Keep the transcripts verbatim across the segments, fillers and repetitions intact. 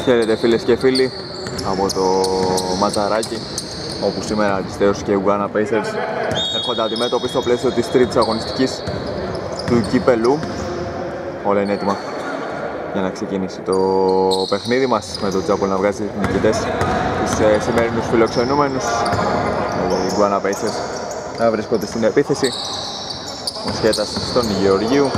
Χαίρετε φίλες και φίλοι από το Ματσαράκι, όπου σήμερα Αριστέος και Γκουάνα Pacers έρχονται αντιμέτωποι στο πλαίσιο της τρίτης αγωνιστικής του κύπελου. Όλα είναι έτοιμα για να ξεκινήσει το παιχνίδι μας, με το Τζάπολ να βγάζει νικητές τους ε, σημερινούς φιλοξενούμενους. Οι Γκουάνα Pacers να βρίσκονται στην επίθεση. Ο Σχέτας στον Γεωργίου.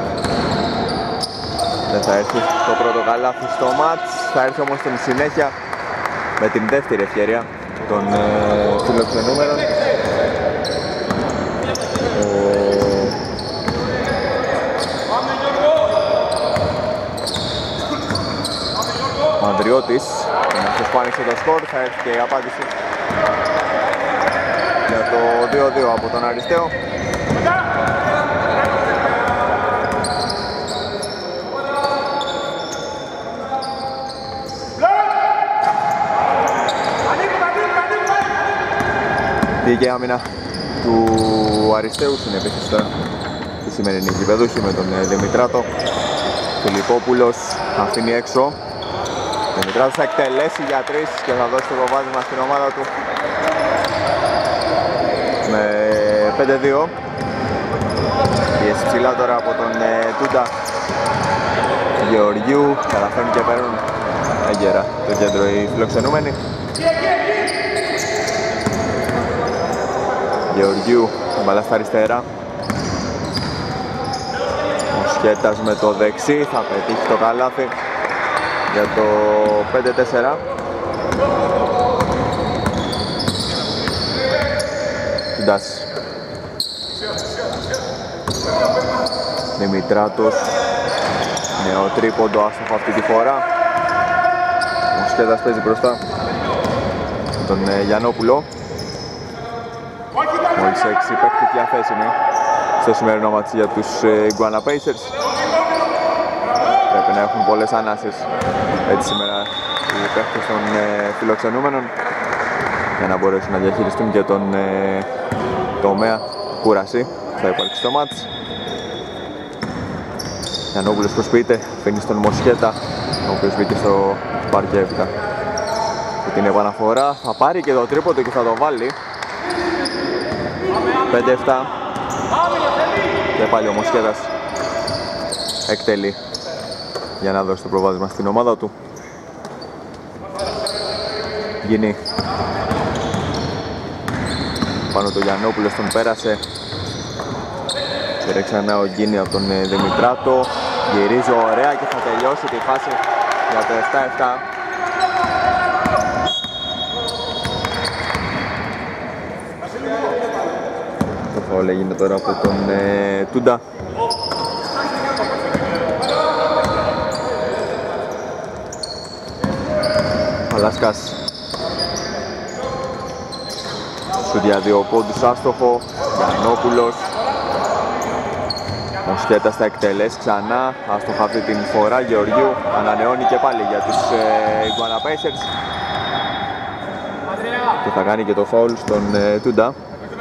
Δεν θα έρθει το πρώτο καλάθι στο μάτς, θα έρθει όμως στην συνέχεια με την δεύτερη ευκαιρία των ε, φιλοξενούμενων. Ο Ανδριώτης είναι αυτός που άνοιξε το σκορ, θα έρθει και η απάντηση για το δύο δύο από τον Αριστέο. Δίκαιη άμυνα του Αριστέου στην επίθεση τώρα τη σημερινή γηπεδούχη με τον Δημητράτο. Φιλιππόπουλος αφήνει έξω. Δημητράτος θα εκτελέσει για τρεις και θα δώσει το προβάδισμα στην ομάδα του με πέντε δύο. Πίεση ψηλά τώρα από τον Τούντα. Γεωργίου καταφέρνουν και παίρνουν έγκαιρα το κέντρο οι φιλοξενούμενοι. Γεωργίου, μπαλά στα αριστερά. Ο Σχέτας με το δεξί θα πετύχει το καλάθι για το πέντε τέσσερα. Ντάς. Δημητράτος, νέο τρίποντο, άστοχο αυτή τη φορά. Ο Σχέτας παίζει μπροστά τον Γιαννόπουλο. Μόλις έξι παίκτες διαθέσιμοι στο σημερινό μάτσι για τους Γκουάνα Pacers. Πρέπει να έχουν πολλές ανάσες έτσι σήμερα οι παίκτες των ε, φιλοξενούμενων για να μπορέσουν να διαχειριστούν και τον ε, τομέα κούραση που θα υπάρξει στο μάτς. Γιαννόπουλος προσποιείται, αφήνει στον Μοσχέτα, ο οποίος μπήκε στο παρκέ και την επαναφορά θα πάρει και το τρίποντο και θα το βάλει. πέντε επτά και πάλι ο Μοσχέτας εκτελεί για να δώσει το προβάδισμα στην ομάδα του. Γίνει πάνω το Γιαννόπουλος, τον πέρασε. Πήρε ξανά ο Γκίνη από τον Δημητράτο. Γυρίζει ωραία και θα τελειώσει τη φάση για το επτά επτά. Το φάουλ έγινε τώρα από τον ε, Τούντα. Παλάσκας σουτ για δύο πόντους, άστοχο. Γιαννόπουλος. Ο Σχέτας θα εκτελέσει ξανά, άστοχα αυτή την φορά. Γεωργίου ανανεώνει και πάλι για τους ε, Γκουάνα Pacers και θα κάνει και το φάουλ στον ε, Τούντα.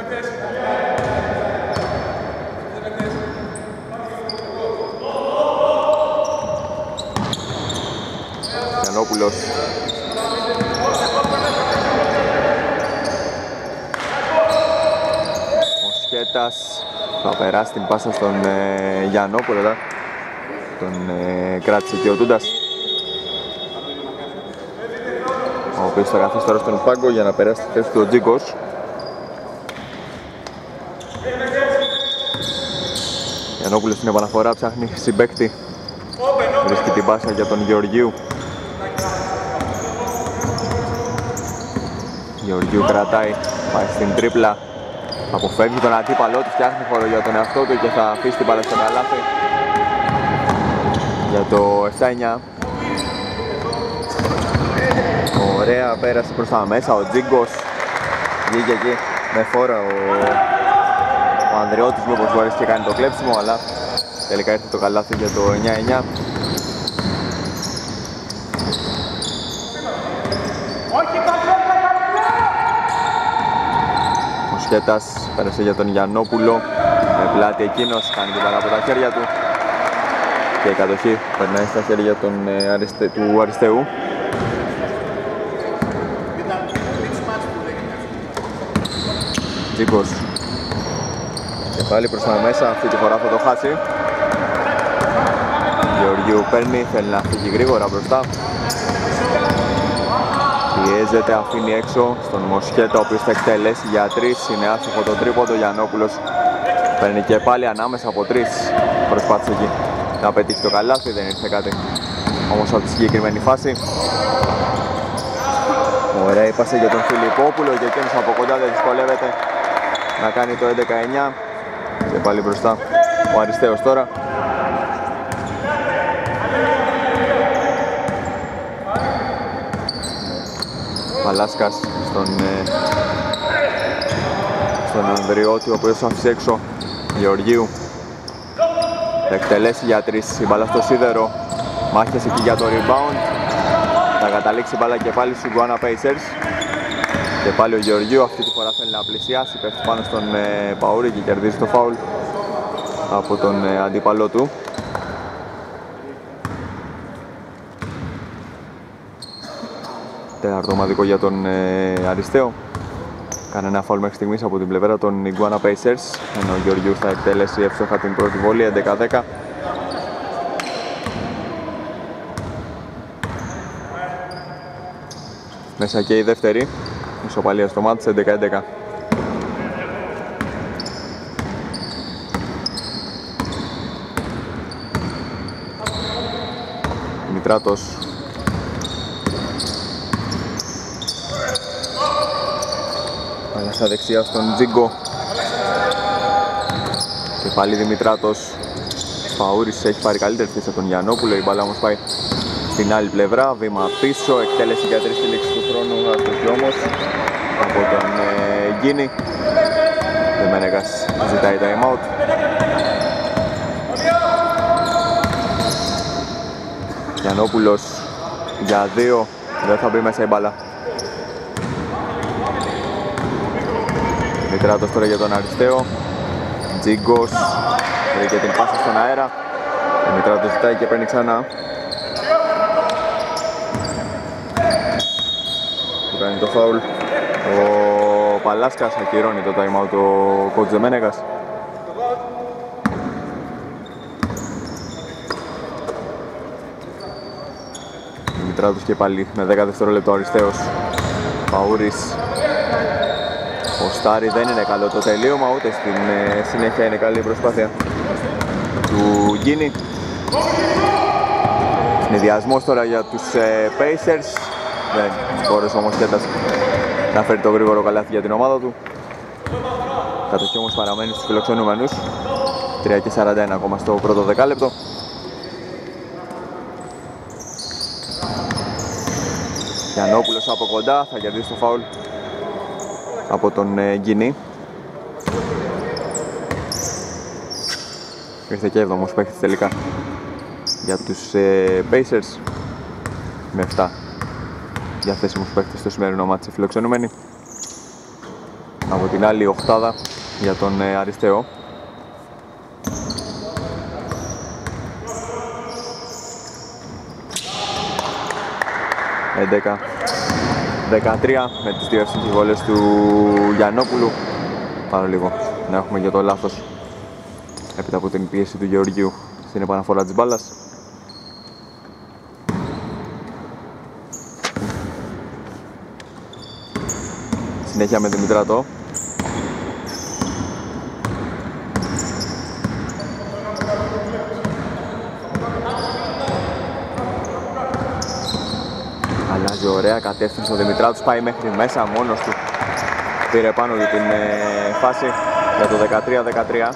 Γιαννόπουλος. Ο Σχέτας θα περάσει την πάσα στον ε, Γιαννόπουλο, εδώ. Τον ε, κράτησε και ο Τούντας, ο οποίος θα καθίσει τώρα στον πάγκο για να περάσει τη θέση του ο Τζίγκος. Γιαννόπουλος στην επαναφορά ψάχνει συμπαίκτη. Βρίσκει την πάσα για τον Γεωργίου. Γεωργίου κρατάει, πάει στην τρίπλα. Αποφεύγει τον αντίπαλό του, φτιάχνει χώρο για τον εαυτό του και θα αφήσει την μπάλα στο καλάθι για το επτά εννιά. Ωραία, πέρασε προς τα μέσα ο Τζίγκος. Βγήκε εκεί με φόρα ο, ο Ανδριώτης, μήπως μπορέσει και κάνει το κλέψιμο, αλλά τελικά ήρθε το καλάθι για το εννιά εννιά. Ο Σχέτας πέρασε για τον Γιαννόπουλο, με πλάτη εκείνος, κάνει την μπάλα από τα χέρια του και η κατοχή περνάει στα χέρια των, ε, αριστε, του Αριστεού. Τζίγκος. Και πάλι προς τα μέσα, αυτή τη φορά θα το χάσει. Γεωργίου παίρνει, θέλει να φύγει γρήγορα μπροστά. Πιέζεται, αφήνει έξω στον Μοσχέτα, ο οποίος θα εκτελέσει για τρεις. Είναι άστοχο το τρίποντο, Γιαννόπουλος παίρνει και πάλι ανάμεσα από τρεις. Προσπάθησε εκεί να πετύχει το καλάθι, δεν ήρθε κάτι όμως από τη συγκεκριμένη φάση. Ωραία η πάσα για τον Φιλιππόπουλο και εκείνος από κοντά δεν δυσκολεύεται να κάνει το έντεκα εννιά. Και πάλι μπροστά ο Αριστέος τώρα. Παλάσκας στον, ε, στον Ανδριώτη, ο οποίος άφησε έξω Γεωργίου. Θα εκτελέσει για τρεις, η μπάλα στο σίδερο. Μάχες εκεί για το rebound. Θα καταλήξει η μπάλα και πάλι στους Iguana Pacers. Και πάλι ο Γεωργίου αυτή τη φορά θέλει να πλησιάσει, πέφτει πάνω στον ε, Παούρη και κερδίζει το φάουλ από τον ε, αντίπαλό του. Τέταρτο ομαδικό για τον ε, Αριστέο. Κανένα φάουλ μέχρι στιγμής από την πλευρά των Iguana Pacers, ενώ ο Γεωργίου θα εκτέλεσει εύστοχα την πρώτη βολή, έντεκα δέκα. Μέσα και η δεύτερη, ισοπαλία στο μάτς, έντεκα έντεκα. Δημητράτος. Αλλά στα δεξιά στον Τζίγκο. Και πάλι Δημητράτος. Παούρης έχει πάρει καλύτερη θέση από τον Γιαννόπουλο, η μπάλα όμως πάει στην άλλη πλευρά, βήμα πίσω, εκτέλεση για τρεις στη λήξη του χρόνου, αστοχή όμως από τον ε, Γκίνη. Δεμένεγας ζητάει time out. Γιαννόπουλος για δύο, δεν θα μπει μέσα η μπάλα. Μητράτος τώρα για τον Αριστέο. Τζίγκος βρήκε την πάσα στον αέρα. Ο Μητράτος ζητάει και παίρνει ξανά. Που κάνει το φάουλ. Ο Παλάσκας ακυρώνει το time out, ο coach Δεμένεγας. Μητράτος και πάλι με δέκα δευτερόλεπτο ο Αριστέος. Παούρης. Ο Στάρι δεν είναι καλό το τελείωμα, ούτε στην ε, συνέχεια είναι καλή η προσπάθεια του Γκίνη. Συνδυασμός τώρα για τους ε, Pacers. Δεν μπόρεσε όμως και να φέρει το γρήγορο καλάθι για την ομάδα του. Κατοχή όμως παραμένει στους φιλοξενούμενους. τρία και σαράντα ένα ακόμα στο πρώτο δεκάλεπτο. Γιαννόπουλος από κοντά θα κερδίσει το φάουλ από τον ε, Γκίνη. Ήρθε και έβδομος παίκτης τελικά για τους ε, Pacers, με επτά διαθέσιμους παίκτες στο σημερινό μάτσι φιλοξενούμενοι. Από την άλλη οχτάδα για τον ε, Αριστέο. έντεκα δεκατρία με τις δύο εύστοχες βολές του Γιαννόπουλου. Πάρω λίγο να έχουμε για το λάθος έπειτα από την πίεση του Γεωργίου στην επαναφορά της μπάλας. Συνέχεια με Δημητράτο. Αλλάζει ωραία κατεύθυνση ο Δημητράτος, πάει μέχρι μέσα μόνος του. Πήρε πάνω για την ε, φάση για το δεκατρία δεκατρία.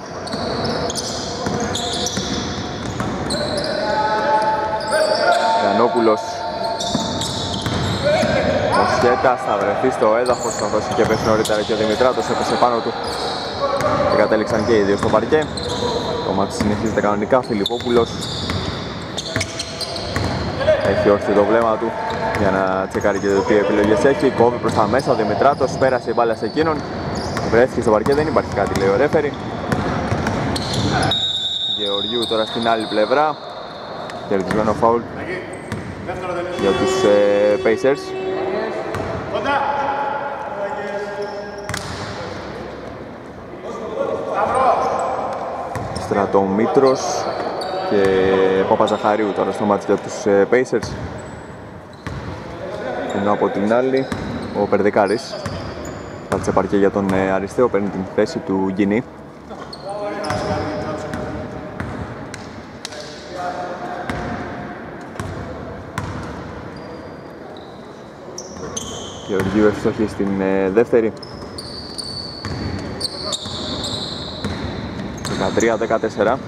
Γιαννόπουλος. Ο Σχέτας θα βρεθεί στο έδαφος, καθώς είχε πέσει νωρίτερα και ο Δημητράτος έπεσε πάνω του και κατέληξαν και οι δύο στο παρκέ. Το μάτι συνεχίζεται κανονικά. Φιλιππόπουλος έχει όρθει το βλέμμα του για να τσεκάρει και το τι επιλογές έχει. Κόβει προς τα μέσα ο Δημητράτος, πέρασε η μπάλα σε εκείνον, βρέθηκε στο παρκέ, δεν υπάρχει κάτι, λέει ο ρέφερι. Γεωργίου τώρα στην άλλη πλευρά, κερδισμένο φάουλ για τους ε, Pacers. Στρατομήτρος και Παπαζαχαρίου τώρα στο μάτς για τους Pacers. Ενώ από την άλλη ο Περδικάρης κάτσε παρκέ για τον Αριστέο, παίρνει την θέση του Γκίνη. Γεωργίου ευστοχή στην δεύτερη. δεκατρία δεκατέσσερα.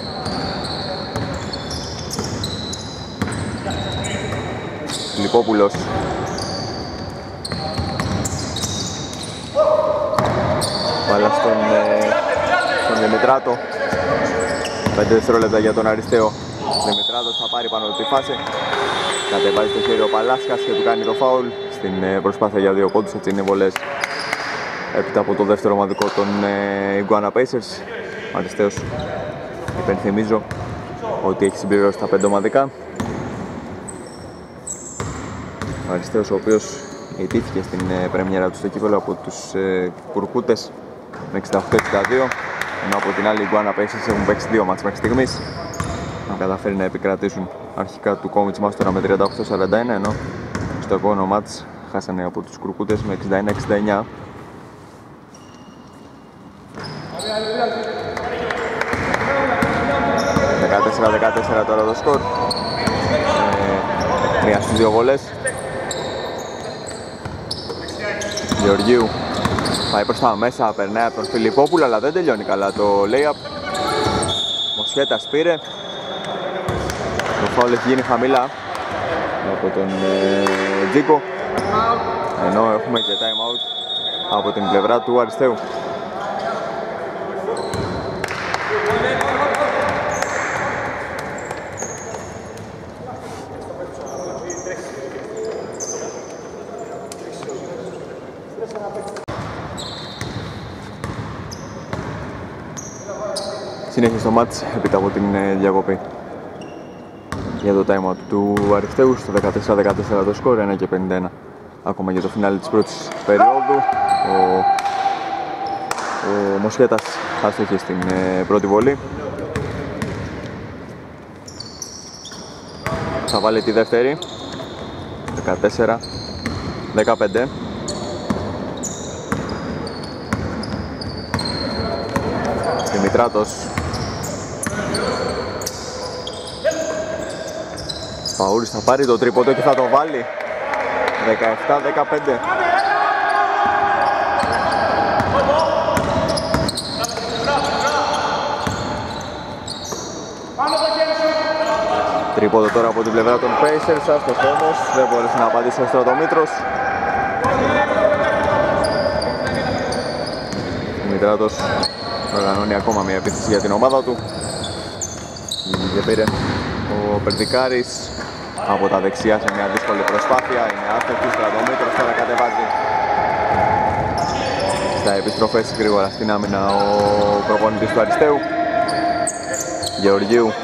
Λιπόπουλος. Βάλα στον, στον Δημητράτο. πέντε δευτερόλεπτα για τον Αριστέο. Δημητράτος θα πάρει πάνω τη φάση. Κατεβάζει το χέρι ο Παλάσκας και του κάνει το φάουλ στην προσπάθεια για δύο πόντους. Έτσι είναι βολές έπειτα από το δεύτερο ομαδικό των Iguana Pacers. Ο Αριστέος, υπενθυμίζω ότι έχει συμπληρώσει τα πέντε ομαδικά. Ο Αριστέος, ο οποίος ιτήθηκε στην πρεμιέρα του στο κύπελλο από τους ε, Κουρκούτες με εξήντα οκτώ εξήντα δύο, ενώ από την άλλη οι Iguana Pacers έχουν παίξει δύο μάτς μέχρι στιγμής. Αν καταφέρει να επικρατήσουν αρχικά του Κόμιτς μας τώρα με τριάντα οκτώ σαράντα ένα, ενώ στο επόμενο μάτς χάσανε από τους Κουρκούτες με εξήντα ένα εξήντα εννιά. δεκατέσσερα δεκατέσσερα τώρα το σκορ. Ε, μία στις δύο βολές. Γεωργίου πάει προς τα μέσα, περνάει από τον Φιλιππόπουλο, αλλά δεν τελειώνει καλά το lay-up. Μοσχέτας πήρε. Το φάουλ έχει γίνει χαμηλά από τον ε, Τζίκο, ενώ έχουμε και time out από την πλευρά του Αριστείου. Συνέχισε το μάτς έπειτα από την ε, διακοπή για το time out του Αριστείου. Στο δεκατέσσερα δεκατέσσερα το σκορ, ένα και πενήντα ένα ακόμα για το φινάλι της πρώτης περίοδου. Ο, ο Μοσχέτας άστοχε στην ε, πρώτη βολή. Θα βάλει τη δεύτερη. Δεκατέσσερα δεκαπέντε. Δημητράτος. Παούρης θα πάρει το τρίποντο και θα το βάλει. Δεκαεπτά δεκαπέντε. Τρίποντο τώρα από την πλευρά των Pacers, άστοχος όμως, δεν μπόρεσε να απαντήσει ο Στρατομήτρος. Δημητράτος οργανώνει ακόμα μια επίθεση για την ομάδα του. Και πήρε ο Περδικάρης από τα δεξιά σε μια δύσκολη προσπάθεια. Είναι άστοχος, Στρατομήτρος τώρα κατεβάζει στα επιστροφές γρήγορα στην άμυνα ο προπονητής του Αριστείου. Γεωργίου.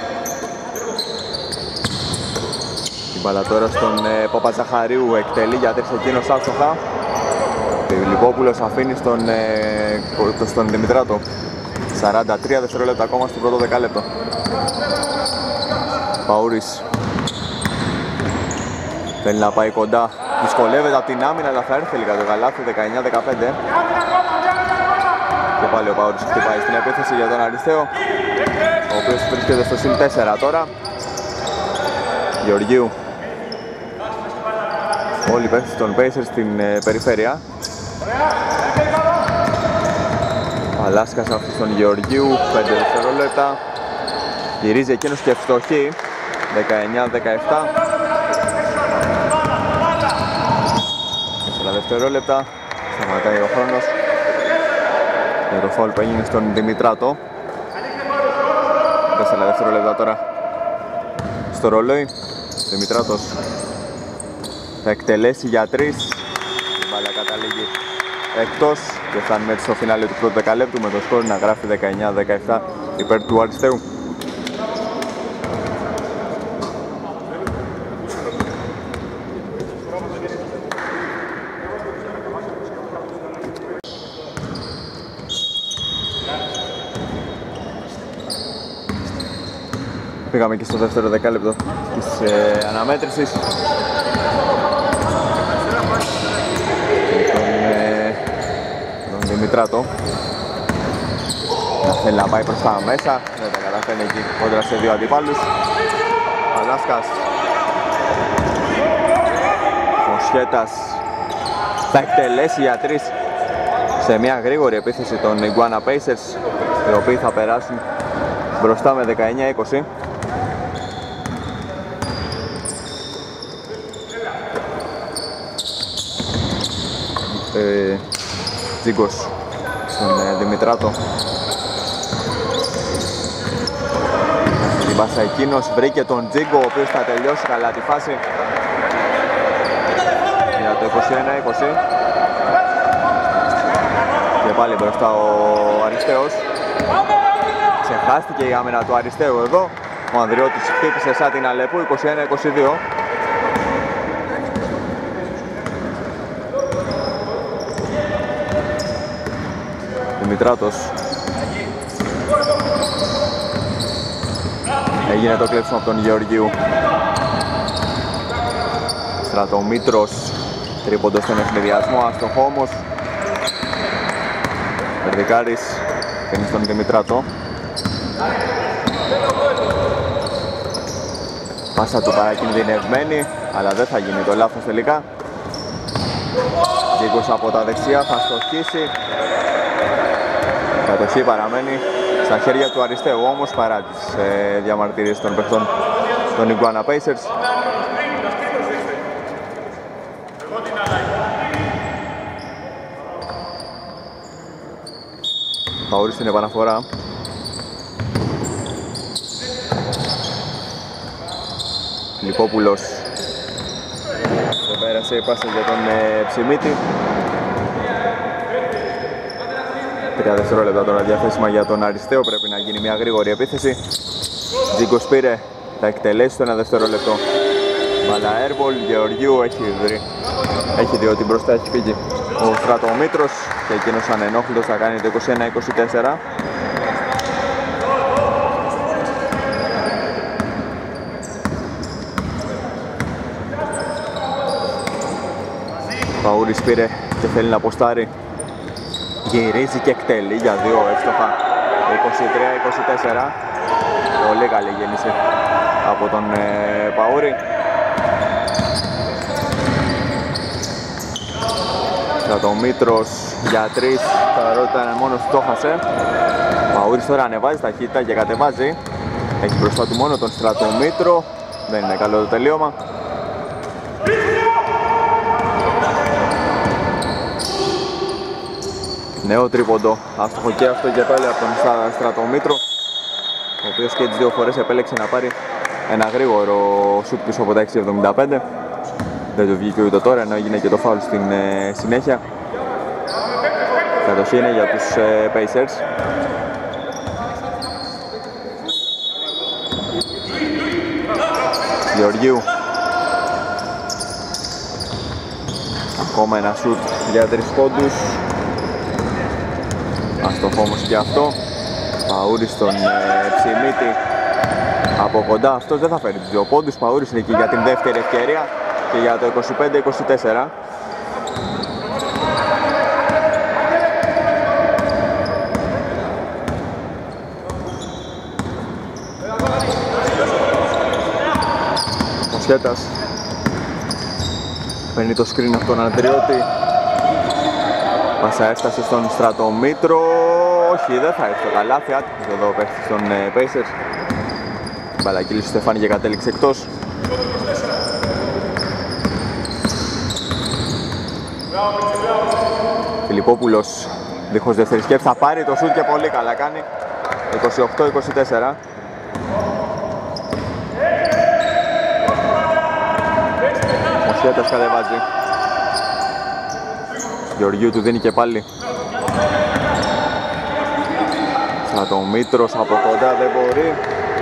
Την μπάλα τώρα στον ε, Παπαζαχαρίου, εκτελεί για τρεις εκείνος άστοχα. Φιλιππόπουλος αφήνει στον, ε, στον Δημητράτο. σαράντα τρία δευτερόλεπτα ακόμα στο πρώτο δεκάλεπτο. Παούρης θέλει να πάει κοντά, δυσκολεύεται από την άμυνα, αλλά θα έρθει λίγα το καλάθι. Δεκαεννιά δεκαπέντε. Και πάλι ο Παούρης χτυπάει στην επίθεση για τον Αριστέο, ο οποίος βρίσκεται στο συν τέσσερα τώρα. Γεωργίου. Όλοι παίχτες των Pacers στην ε, περιφέρεια. Παλάσκας αυτός τον Γεωργίου, πέντε δευτερόλεπτα. Γυρίζει εκείνος και ευστοχή. Δεκαεννιά δεκαεπτά. τέσσερα δευτερόλεπτα. Σταματάει ο χρόνος για το φάουλ που έγινε στον Δημητράτο. τέσσερα δευτερόλεπτα τώρα στο ρολόι. Δημητράτος θα εκτελέσει για τρεις. Η μπάλα καταλήγει εκτός και φτάνουμε έτσι στο φινάλε του πρώτου δεκαλέπτου με το σκορ να γράφει δεκαεννιά δεκαεπτά υπέρ του Αριστείου. πήγαμε και στο δεύτερο δεκάλεπτο της ε, αναμέτρησης. Και τον, ε, τον Δημητράτο να θέλει να πάει προς τα μέσα, δεν τα καταφέρνει εκεί κόντρα σε δύο αντιπάλους. Παλάσκας, ο Σχέτας θα εκτελέσει για τρεις σε μια γρήγορη επίθεση των Iguana Pacers, οι οποίοι θα περάσουν μπροστά με δεκαεννιά είκοσι. Ε, Τζίγκος στον ε, Δημητράτο. Την πάσα εκείνος, βρήκε τον Τζίγκο, ο οποίος θα τελειώσει καλά τη φάση για το είκοσι ένα είκοσι. Και πάλι μπροστά ο Αριστέος. Ξεχάστηκε η άμυνα του Αριστέου εδώ. Ο Ανδριώτης χτύπησε σαν την Αλεπού, είκοσι ένα είκοσι δύο. Δημητράτος. Έγινε το κλέψιμο από τον Γεωργίου. Στρατομήτρος, τρίποντο στον ευνηδιασμό, άστοχο όμως. Περδικάρης, φέρνει στον Δημητράτο. Πάσα του παρακινδυνευμένη, αλλά δεν θα γίνει το λάθος τελικά. Τζίγκος από τα δεξιά θα στοχίσει. Η κατοχή παραμένει στα χέρια του Αριστείου όμως, παρά τις ε, διαμαρτυρίες των παιχτών των Iguana Pacers. Παούρης στην επαναφορά. Λιπόπουλος. Δεν πέρασε η πάσα για τον ε, Ψημίτη. Τρία δευτερόλεπτα τώρα διαθέσιμα για τον Αριστέο. Πρέπει να γίνει μια γρήγορη επίθεση. Τζίγκος πήρε, θα εκτελέσει το ένα δευτερόλεπτο. Μπαλά airball, Γεωργίου έχει δει, έχει δει ότι μπροστά έχει φύγει ο Στρατομήτρος και εκείνος ανενόχλητος θα κάνει το είκοσι ένα είκοσι τέσσερα. Παούρης πήρε και θέλει να αποστάρει. Γυρίζει και εκτελεί για δύο εύστοχα. είκοσι τρία είκοσι τέσσερα. Πολύ καλή γέννηση από τον ε, Παούρη. Στρατομήτρος για τρεις, παρότι ήταν μόνος του το χάσε. Παούρης τώρα ανεβάζει ταχύτητα και κατεβάζει. Έχει μπροστά του μόνο τον Στρατομήτρο. Δεν είναι καλό το τελείωμα. Νέο τρίποντο, άστοχο και αυτό και πάλι από τον Στρατομήτρο, ο οποίος και τις δύο φορές επέλεξε να πάρει ένα γρήγορο σουτ πίσω από τα έξι εβδομήντα πέντε. Δεν το βγήκε ούτε τώρα, ενώ έγινε και το φάουλ στην ε, συνέχεια. Κατοχή είναι για τους ε, Pacers. Γεωργίου. Ακόμα ένα σουτ για τρεις πόντους. Αστοχό όμως και αυτό. Παούρης στον ε, Ψημίτη από κοντά, αυτός δεν θα φέρει τους δύο πόντους. Παούρης είναι εκεί για την δεύτερη ευκαιρία και για το είκοσι πέντε είκοσι τέσσερα. Ο Σχέτας παίρνει το screen από τον Ανδριώτη. Πάσα έφτασε στον Στρατομήτρο. Όχι, δεν θα έρθει το καλάθι. Άτυχος εδώ παίχτης των ε, Pacers. Μπαλακίλης του Στεφάνη και κατέληξε εκτός. Φιλιππόπουλος δίχως δεύτερη σκέψη θα πάρει το σουτ και πολύ καλά κάνει. είκοσι οκτώ είκοσι τέσσερα. Ο Σχέτας κατεβάζει. Γεωργίου του δίνει και πάλι. Στρατομήτρος από κοντά δεν μπορεί.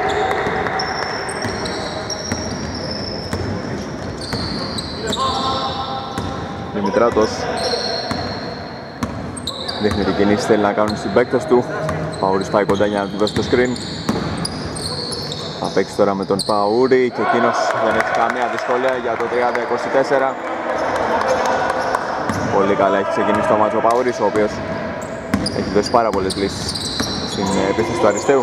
Δημητράτος δείχνει την κινήση, θέλει να κάνουν συμπαίκτες του. Παούρης πάει κοντά για να του δώσει το screen. Θα παίξει τώρα με τον Παούρη και εκείνος δεν έχει καμία δυσκολία για το τριάντα είκοσι τέσσερα. Πολύ καλά έχει ξεκινήσει το μάτσο ο Παούρης, ο οποίος έχει δώσει πάρα πολλές λύσεις στην επίθεση του Αριστείου.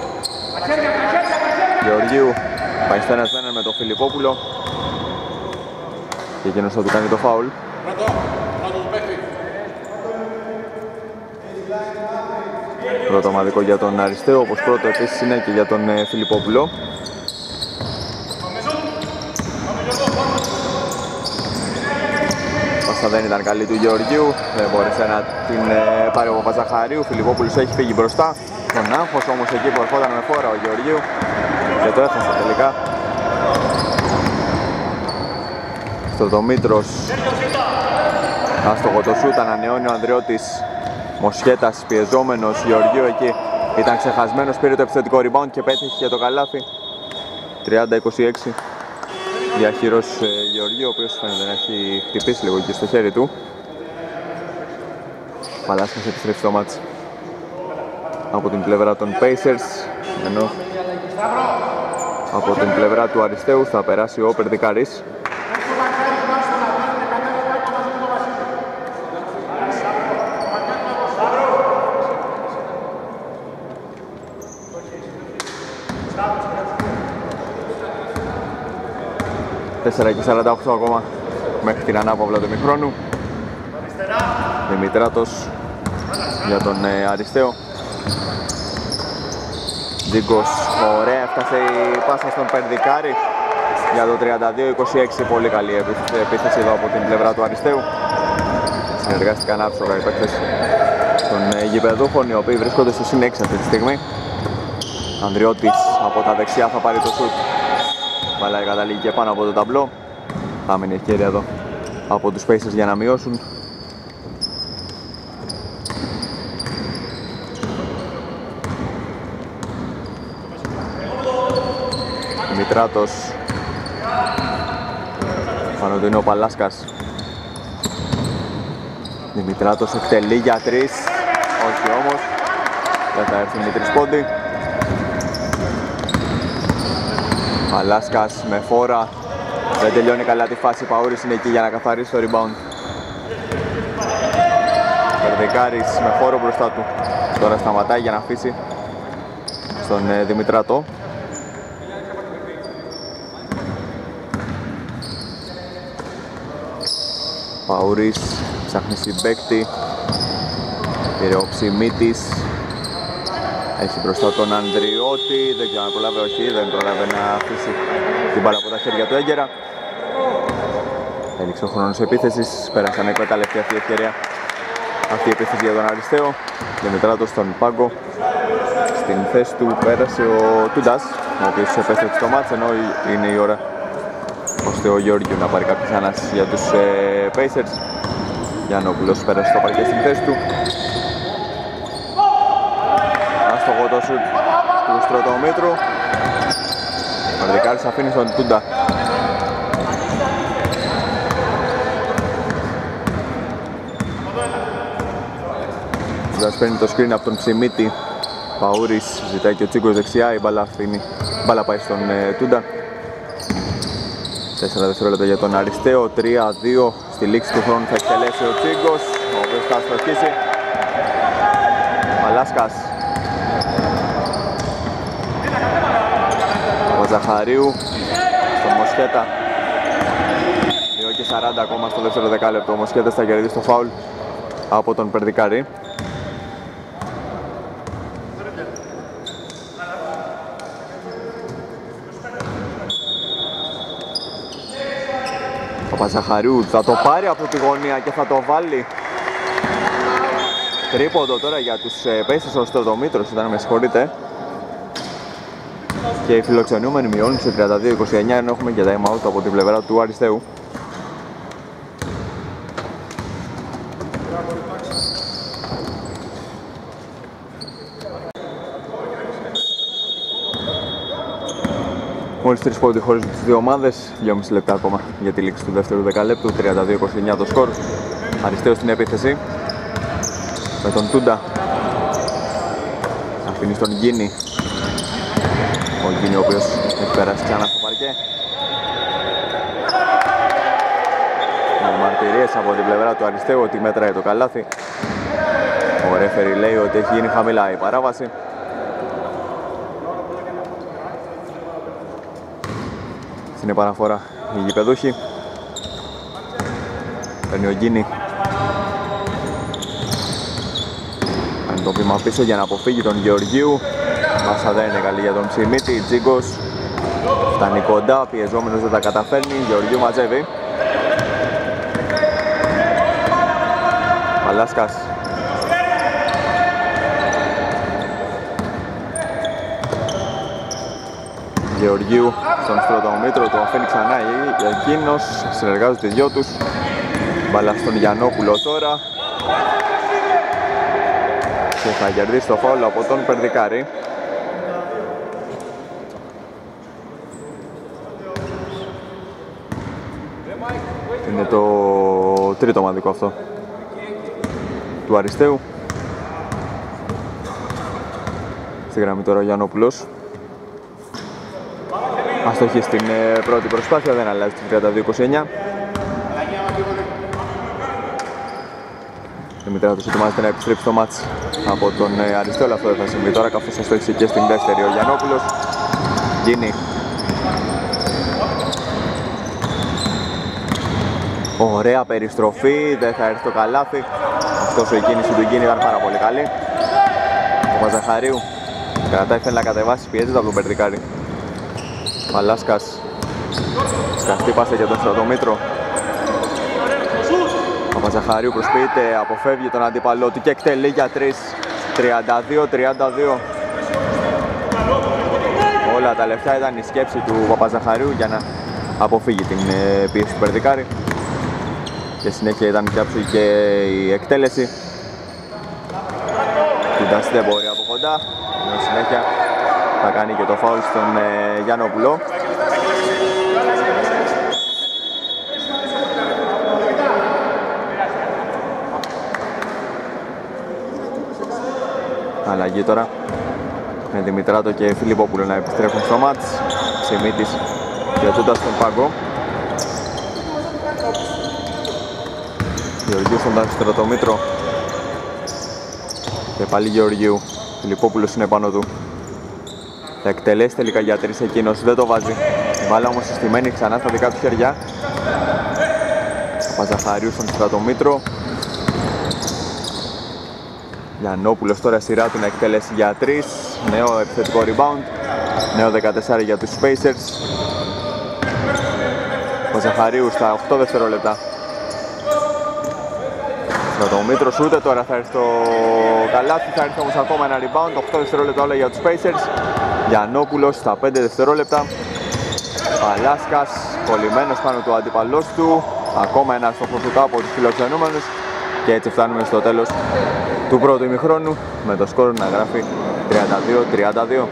Γεωργίου πάει στο ένας με έναν με τον Φιλιππόπουλο και εκείνος θα του κάνει το φάουλ. Πρώτο ομαδικό για τον Αριστείο, όπως πρώτο επίσης είναι και για τον Φιλιππόπουλο. Πάσα δεν ήταν καλή του Γεωργίου, δεν μπόρεσε να την πάρει ο Παπαζαχαρίου. Ο Φιλιππόπουλος έχει φύγει μπροστά. Τον άγχος όμως εκεί που ερχόταν με φόρα ο Γεωργίου και το έχασε τελικά. Στρωτομήτρος, άστοχο το σούτ, ανανεώνει ο Ανδριώτης. Μοσχέτας πιεζόμενος, Γεωργίου εκεί ήταν ξεχασμένος, πήρε το επιθετικό rebound και πέτυχε και το καλάθι. τριάντα είκοσι έξι. Διαχείρος ε, Γεωργίου, ο οποίος φαίνεται να έχει χτυπήσει λίγο εκεί στο χέρι του. Παλάσκας επιστρέφει στο μάτς από την πλευρά των Pacers, ενώ από την πλευρά του Αριστείου θα περάσει ο Περδικάρης. τέσσερα και σαράντα οκτώ ακόμα μέχρι την ανάπαυλα του ημιχρόνου. Δημητράτος για τον ε, Αρισταίο. Τζίγκος, ωραία, έφτασε η πάσα στον Περδικάρη για το τριάντα δύο είκοσι έξι. Πολύ καλή επίθεση εδώ από την πλευρά του Αριστείου. Συνεργάστηκαν άψογα οι παίκτες των ε, γηπεδούχων, οι οποίοι βρίσκονται στο συν έξι αυτή τη στιγμή. Ανδριώτης από τα δεξιά θα πάρει το σουτ. Μπαλά καταλήγει και πάνω από το ταμπλό. Χάμενη ευκαιρία εδώ από τους Pacers για να μειώσουν. Δημητράτος. Πάνω του είναι ο Παλάσκας. Δημητράτος εκτελεί για τρεις. Όχι όμως. Δεν θα έρθει με τρισπόντι. Παλάσκας με φόρα. Δεν τελειώνει καλά τη φάση. Παούρης είναι εκεί για να καθαρίσει το rebound. Περδικάρης με φόρο μπροστά του. Τώρα σταματάει για να αφήσει στον ε, Δημητράτο. Παούρης ψάχνει συμπαίκτη. Πήρε ο Ψημίτης. Έχει μπροστά τον Ανδριώτη, δεν ξέρω αν προλάβει, όχι, δεν προλάβει να αφήσει την μπάλα από τα χέρια του έγκαιρα. Έληξε ο χρόνος επίθεσης, πέρασαν να εκμεταλλευτεί αυτή η ευκαιρία. Αυτή η επίθεση για τον Αρισταίο. Δημητράτος στον πάγκο. Στην θέση του πέρασε ο Τούντας, ο οποίος επέστρεψε στο μάτς, ενώ είναι η ώρα ώστε ο Γεώργιου να πάρει κάποιες ανάσεις για τους ε, Pacers. Γιάννοπουλος πέρασε στο παρκέ στην θέση του. Άστοχο το σουτ του Στρωτομήτρου. Ο Περδικάρης αφήνει στον Τούντα. Τούντας παίρνει το screen από τον Ψημίτη. Παούρης ζητάει και ο Τσίγκος δεξιά, η μπάλα αφήνει. Η μπάλα πάει στον ε, Τούντα. τέσσερα δευτερόλεπτα για τον Αρισταίο, τρία δύο. Στη λήξη του χρόνου θα εκτελέσει ο Τσίγκος, ο οποίος θα αστοχίσει. Μαλάσκας. Ο Ζαχαρίου στον Μοσχέτα. δύο και σαράντα ακόμα στο δεύτερο δεκάλεπτο. Ο Μοσχέτας θα κερδίσει το φάουλ από τον Περδικάρη. Ο Παπαζαχαρίου θα το πάρει από τη γωνία και θα το βάλει. Τρίποντο τώρα για τους Pacers, ο Στρωτομήτρος ήταν, με συγχωρείτε. Και οι φιλοξενούμενοι μειώνουν σε τριάντα δύο είκοσι εννιά, ενώ έχουμε και time out από την πλευρά του Αριστείου. Μόλις τρεις πόντοι χωρίζουν τις δύο ομάδες, δυόμισι λεπτά ακόμα για τη λήξη του δεύτερου δεκαλέπτου, τριάντα δύο είκοσι εννιά το σκορ. Αριστείου στην επίθεση με τον Τούντα. Αφήνει στον Γκίνη. Ο Γκίνη ο οποίος έχει περάσει ξανά στο παρκέ. Με μαρτυρίες από την πλευρά του Αριστείου ότι μέτραει το καλάθι. Ο ρέφερι λέει ότι έχει γίνει χαμηλά η παράβαση. Στην επαναφορά οι γηπεδούχοι. Παίρνει ο Γκίνη. Κάνει το βήμα πίσω για να αποφύγει τον Γεωργίου. Πάσα δεν είναι καλή για τον Ψημίτη. Τζίγκος φτάνει κοντά, πιεζόμενος δεν τα καταφέρνει. Γεωργίου μαζεύει. Παλάσκας. Γεωργίου στον Στρωτομήτρο, το αφήνει ξανά εκείνος, συνεργάζονται οι δυο τους. Μπάλα στον Γιαννόπουλο τώρα και θα κερδίσει το φάουλ από τον Περδικάρη. Είναι το τρίτο ομαδικό αυτό του Αριστείου. Στη γραμμή τώρα ο Γιαννόπουλος. Αστοχή στην πρώτη προσπάθεια, δεν αλλάζει την τριάντα δύο είκοσι εννιά. Δημητράτος ετοιμάζεται να επιστρέψει το μάτς από τον Αριστείο, αλλά αυτό δεν θα συμβεί τώρα καθώς αστόχησε και στην δεύτερη ο Γιαννόπουλος. Γκίνη. Ωραία περιστροφή, δεν θα έρθει το καλάθι. Ωστόσο η κίνηση του Γκίνη ήταν πάρα πολύ καλή. Ο Παζαχαρίου κρατάει, θέλει να κατεβάσει, πιέζεται από τον Περδικάρη. Παλάσκας. Σκαστή πάσα για τον Στρατομήτρο. Ο Παζαχαρίου προσποιείται, αποφεύγει τον αντίπαλό του και εκτελεί για τρεις. τριάντα δύο τριάντα δύο. Όλα τα λεφτά ήταν η σκέψη του Παπαζαχαρίου για να αποφύγει την πίεση του Περδικάρη. Και συνέχεια ήταν και η εκτέλεση. Την τάση δεν μπορεί από κοντά. Ενώ συνέχεια θα κάνει και το φάουλ στον ε, Γιαννόπουλο. Αλλαγή τώρα με Δημητράτο και Φιλιππόπουλο να επιστρέφουν στο μάτς. Ψημίτης κρατώντας τον πάγκο. Γεωργίου στον Στρατομήτρο. Και πάλι Γεωργίου. Φιλιππόπουλος είναι πάνω του. Θα εκτελέσει τελικά για τρεις εκείνος, δεν το βάζει. Η μπάλα όμως συστημένη ξανά στα δικά του χέρια. Ο Παζαχαρίου στον Στρατομήτρο. Γιαννόπουλος τώρα σειρά του να εκτελέσει για τρεις. Νέο επιθετικό rebound. Νέο δεκατέσσερα για τους Pacers. Ο Παζαχαρίου στα οκτώ δευτερόλεπτα. Στρατομήτρος ούτε τώρα θα έρθει το καλάθι, θα έρθει όμως ακόμα ένα rebound. οκτώ δευτερόλεπτα όλα για τους Pacers. Γιαννόπουλος στα πέντε δευτερόλεπτα. Παλάσκας κολλημένος πάνω του αντίπαλός του. Ακόμα ένα στο φωτουκά από τους φιλοξενούμενους. Και έτσι φτάνουμε στο τέλος του πρώτου ημιχρόνου με το σκορ να γράφει τριάντα δύο τριάντα δύο.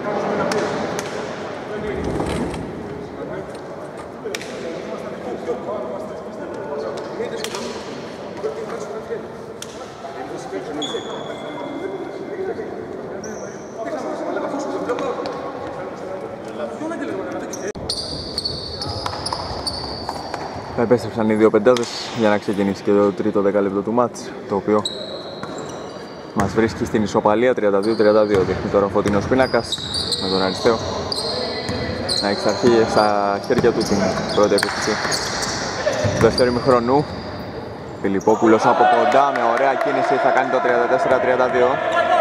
Θα επέστρεψαν οι δύο πεντάδες για να ξεκινήσει και το τρίτο δεκάλεπτο του μάτς, το οποίο μας βρίσκει στην ισοπαλία τριάντα δύο τριάντα δύο. Δείχνει τώρα ο φωτεινός πίνακας με τον Αριστείο να έχει στα χέρια του την πρώτη επίθεση του δεύτερου ημιχρονού. Φιλιππόπουλος από κοντά με ωραία κίνηση θα κάνει το τριάντα τέσσερα τριάντα δύο.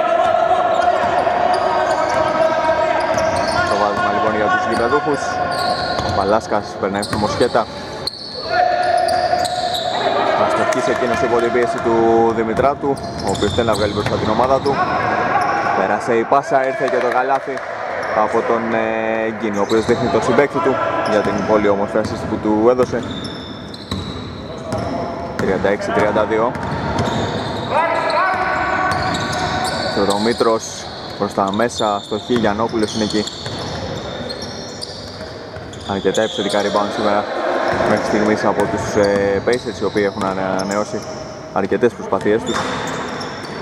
Το βάζουμε λοιπόν για τους γηπεδούχους. Ο Παλάσκας περνάει στο Μοσχέτα. Αστοχής εκείνος υπό την πίεση του Δημητράτου, ο οποίος θέλει να βγάλει μπροστά την ομάδα του. Πέρασε η πάσα, ήρθε και το καλάθι από τον ε, Γκίνη, ο οποίος δείχνει το συμπαίκτη του για την πολύ όμορφη ασίστη που του έδωσε. τριάντα έξι τριάντα δύο. Στρατομήτρος προς τα μέσα, στοχή, Γιαννόπουλος είναι εκεί. Αρκετά επιθετικά rebound σήμερα μέχρι στιγμής από τους ε, Pacers, οι οποίοι έχουν ανανεώσει αρκετές προσπαθίες τους.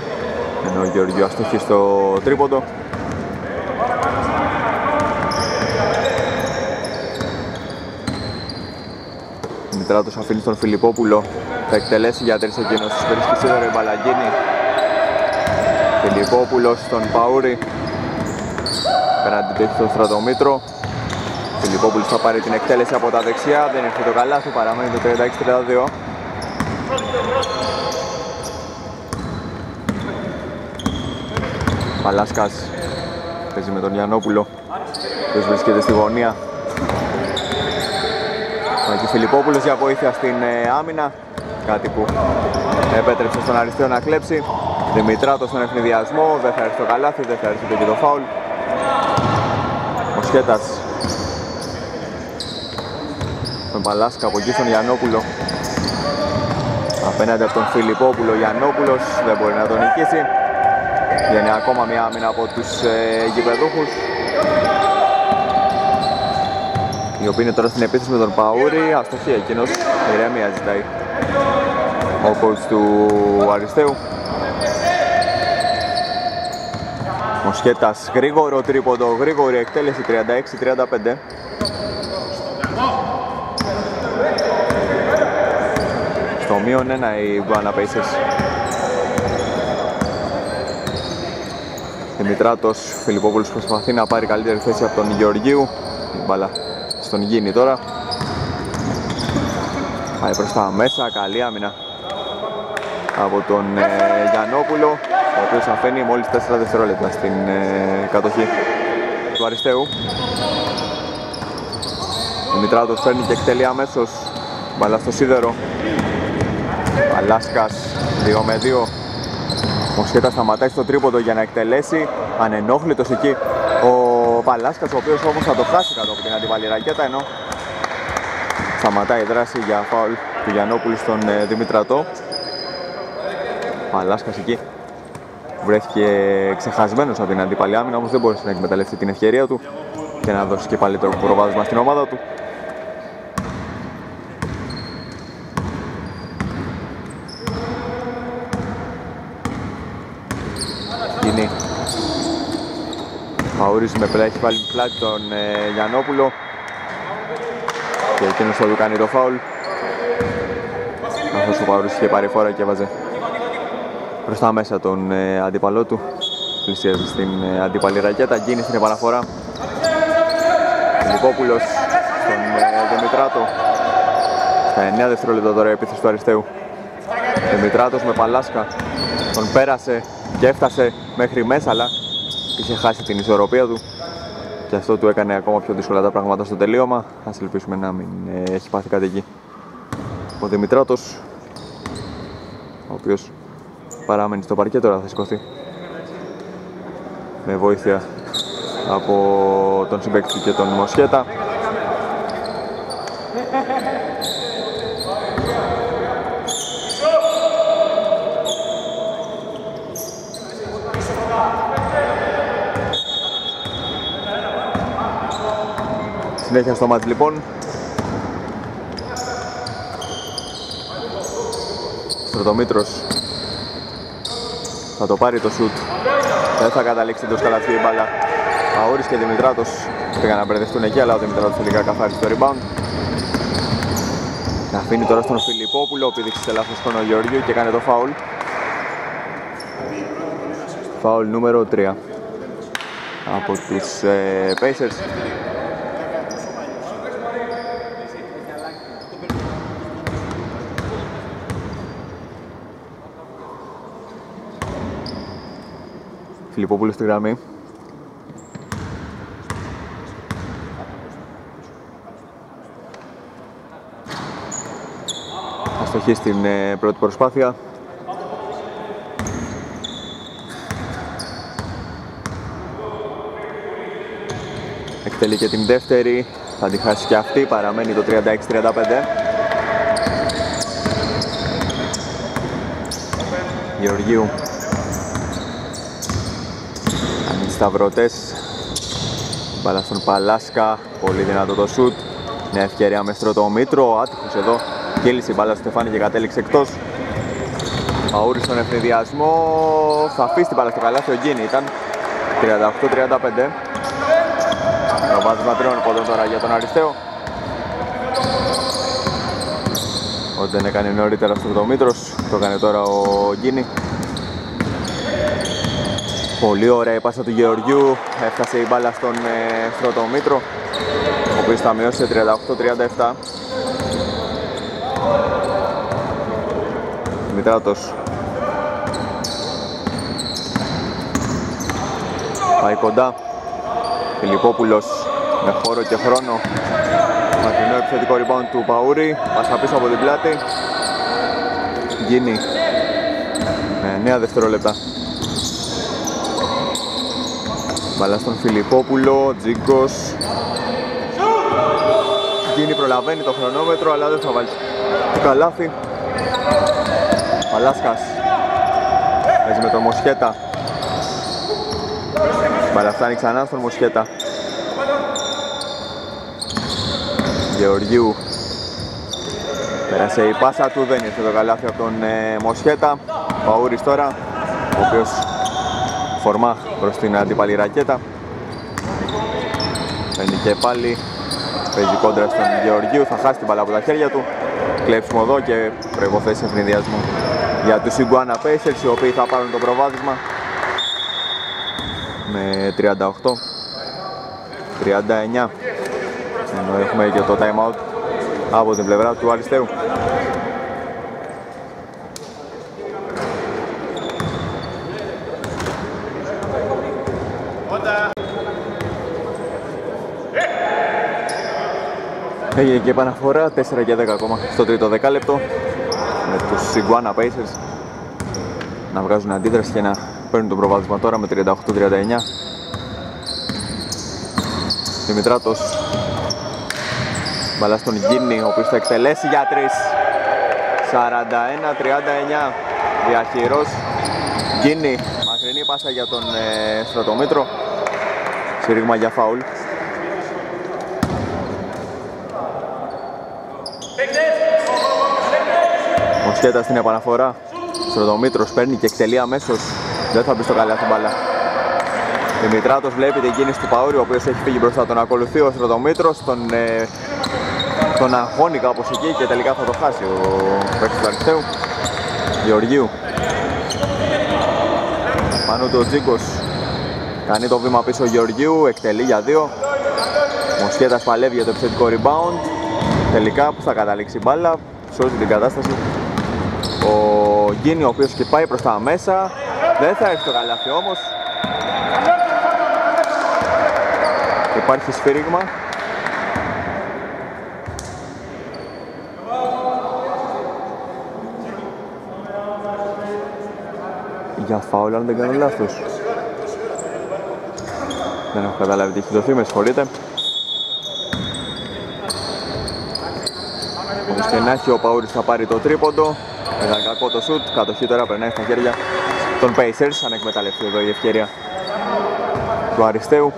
Ενώ ο Γεωργίου αστοχή στο τρίποντο. Δημητράτος αφήνει στον Φιλιππόπουλο. Θα εκτελέσει για τρεις εκείνος. Βρίσκει σίδερο η Μπαλαγκίνη. Φιλιππόπουλος στον Παούρη. Πέραντι του έχει τον Στρατομήτρο. Φιλιππόπουλος θα πάρει την εκτέλεση από τα δεξιά. Δεν έρχεται το καλάθι, παραμένει το τριάντα έξι τριάντα δύο. Παλάσκας παίζει με τον Γιαννόπουλο, ποιος βρίσκεται στη γωνία. Ο Φιλιππόπουλος για βοήθεια στην ε, άμυνα, κάτι που επέτρεψε στον Αριστείο να κλέψει. Δημητράτος στον ευνηδιασμό, δεν θα έρθει το καλάθι, δεν θα έρθει και το φάουλ. Ο Σχέτας τον Παλάσκα, από εκεί στον Γιαννόπουλο. Απέναντι από τον Φιλιππόπουλο, Γιαννόπουλος δεν μπορεί να τον νικήσει. Βγαίνει ακόμα μια άμυνα από τους ε, γηπεδούχους, οι οποίοι είναι τώρα στην επίθεση με τον Παούρη. Αστοχή εκείνος, ηρεμία ζητάει ο coach του Αριστείου. Ο Σχέτας, γρήγορο τρίποντο, γρήγορη εκτέλεση, τριάντα έξι τριάντα πέντε. Στο μείον ένα οι Γκουάνα Pacers. Δημητράτος, Φιλιππόπουλος προσπαθεί να πάρει καλύτερη θέση από τον Γεωργίου. Η μπάλα στον Γίνη τώρα. Πάει προς τα μέσα, καλή άμυνα από τον ε, Γιαννόπουλο, ο οποίος αφήνει μόλις τέσσερα δευτερόλεπτα στην ε, κατοχή του Αριστείου. Δημητράτος φέρνει και εκτελεί αμέσως. Μπάλα στο σίδερο. Παλάσκας, δύο με δύο. Ο Σχέτας σταματάει στο τρίποντο για να εκτελέσει. Ανενόχλητος εκεί ο Παλάσκας, ο οποίος όμως θα το χάσει κάτω από την αντιπάλη ρακέτα, ενώ σταματάει η δράση για φάουλ του Γιαννόπουλου στον ε, Δημητρατό. Παλάσκας εκεί βρέθηκε ξεχασμένος από την αντιπάλη άμυνα, όμως δεν μπορούσε να εκμεταλλευτεί την ευκαιρία του και να δώσει και πάλι το προβάδισμα στην ομάδα του. Είναι Παούρης με πλάτη, έχει βάλει πλάτη τον ε, Γιαννόπουλο και εκείνος θα του κάνει το φάουλ, καθώς ο Παούρης είχε πάρει φόρα και έβαζε προς τα μέσα τον ε, αντίπαλό του. Πλησίαζε στην ε, αντίπαλη ρακέτα, γίνει στην επαναφορά. Φιλιππόπουλος στον ε, Δημητράτο. Στα εννέα δευτερόλεπτα τώρα η επίθεση του Αριστείου. Δημητράτος με Παλάσκα, τον πέρασε και έφτασε μέχρι μέσα, αλλά είχε χάσει την ισορροπία του και αυτό του έκανε ακόμα πιο δύσκολα τα πράγματα στο τελείωμα. Ας ελπίσουμε να μην ε, έχει πάθει κάτι εκεί ο Δημητράτος, ο οποίος παραμένει στο παρκέ. Τώρα θα σηκωθεί με βοήθεια από τον συμπαίκτη του και τον Μοσχέτα. Συνέχεια στο μάτς λοιπόν. Στρατομήτρος θα το πάρει το σουτ. Δεν θα καταλήξει το σκαλαθί η μπάλα. Παούρης και Δημητράτος πήγαν να μπερδευτούν εκεί, αλλά ο Δημητράτος τελικά καθάρισε το rebound. Θα αφήνει τώρα στον Φιλιππόπουλο, που δείξει σε λάθος χρόνο Γεωργίου και κάνει το φάουλ. Φάουλ νούμερο τρία από τους ε, Pacers. Φιλιππόπουλος στη γραμμή. Αστοχή στην ε, πρώτη προσπάθεια. Εκτελεί και την δεύτερη. Θα τη χάσει και αυτή. Παραμένει το τριάντα έξι τριάντα πέντε. Γεωργίου. Σταυρωτές, μπάλα στον Παλάσκα, πολύ δυνατό το σουτ. Μια ευκαιρία με Στρωτομήτρο, άτυχος εδώ. Κύλησε η μπάλα στο Στεφάνι και κατέληξε εκτός. Παούρης στον ευνηδιασμό, θα αφήσει την μπάλα στο καλάθι, ο Γκίνη ήταν. τριάντα οκτώ τριάντα πέντε. Προβάδισμα τριών πόντων τώρα για τον Αρισταίο. Ό,τι δεν έκανε νωρίτερα στο Στρωτομήτρος, το έκανε τώρα ο Γκίνη. Πολύ ωραία η πάσα του Γεωργιού, έφτασε η μπάλα στον ε, Στρωτομήτρο, ο οποίος θα μειώσει σε τριάντα οκτώ τριάντα επτά. Δημητράτος πάει κοντά, Φιλιππόπουλος με χώρο και χρόνο, μακρινό επιθετικό rebound του Παούρη, πάσα πίσω από την πλάτη. Γκίνη με εννέα δευτερόλεπτα. Μπαλά στον Φιλιππόπουλο, Τζίγκος. Γκίνη προλαβαίνει το χρονόμετρο, αλλά δεν θα βάλει το καλάθι. Παλάσκας παίζει με τον Μοσχέτα. Μπαλά φτάνει ξανά στον Μοσχέτα. Γεωργίου. Πέρασε η πάσα του, δεν ήρθε το καλάθι από τον ε, Μοσχέτα. Παούρης τώρα, ο οποίος φορμά προς την αντίπαλη ρακέτα. Παίρνει και πάλι, παίζει κόντρα στον Γεωργίου, θα χάσει την μπάλα από τα χέρια του. Κλέψιμο εδώ και προϋποθέσεις ευνηδιασμού για τους Iguana Pacers, οι οποίοι θα πάρουν το προβάδισμα με τριάντα οκτώ τριάντα εννιά, ενώ έχουμε και το time out από την πλευρά του Αριστείου. Έγινε και επαναφορά, τέσσερα και δέκα ακόμα στο τρίτο δεκάλεπτο, με τους Iguana Pacers να βγάζουν αντίδραση και να παίρνουν το προβάδισμα τώρα με τριάντα οκτώ τριάντα εννιά. Δημητράτος, μπαλά στον Γκίνη, ο οποίος θα εκτελέσει για τρεις. σαράντα ένα τριάντα εννιά, διαχειρός Γκίνη, μακρινή πάσα για τον ε, Στρατομήτρο, σύρριγμα για φάουλ. Μοσχέτα στην επαναφορά, Στρατομήτρος παίρνει και εκτελεί αμέσως, δεν θα μπει στο καλάθι μπάλα. Δημητράτος βλέπει την κίνηση του Παούρη, ο οποίος έχει φύγει μπροστά, τον ακολουθεί ο Στρατομήτρος, τον, ε, τον αγχώνει κάπως εκεί και τελικά θα το χάσει ο παίκτης του Αριστείου. Γεωργίου, πάνω του ο Τζίγκος, κάνει το βήμα πίσω ο Γεωργίου, εκτελεί για δύο. Μοσχέτας παλεύει για το επιθετικό rebound, τελικά που θα καταλήξει μπάλα, σώζει την κατάσταση ο Γκίνη, ο οποίος και πάει προς τα μέσα, δεν θα έρθει το καλάθι όμως. Υπάρχει σφύριγμα. Για φάουλ αν δεν κάνω λάθος. Δεν έχω καταλάβει τι έχει δοθεί, με συγχωρείτε. Όμως και να έχει, ο Παούρης θα πάρει το τρίποντο. Ήταν κακό το σουτ, κατοχή τώρα περνάει στα χέρια των Pacers. Αν εκμεταλλευτεί εδώ η ευκαιρία του Αριστείου.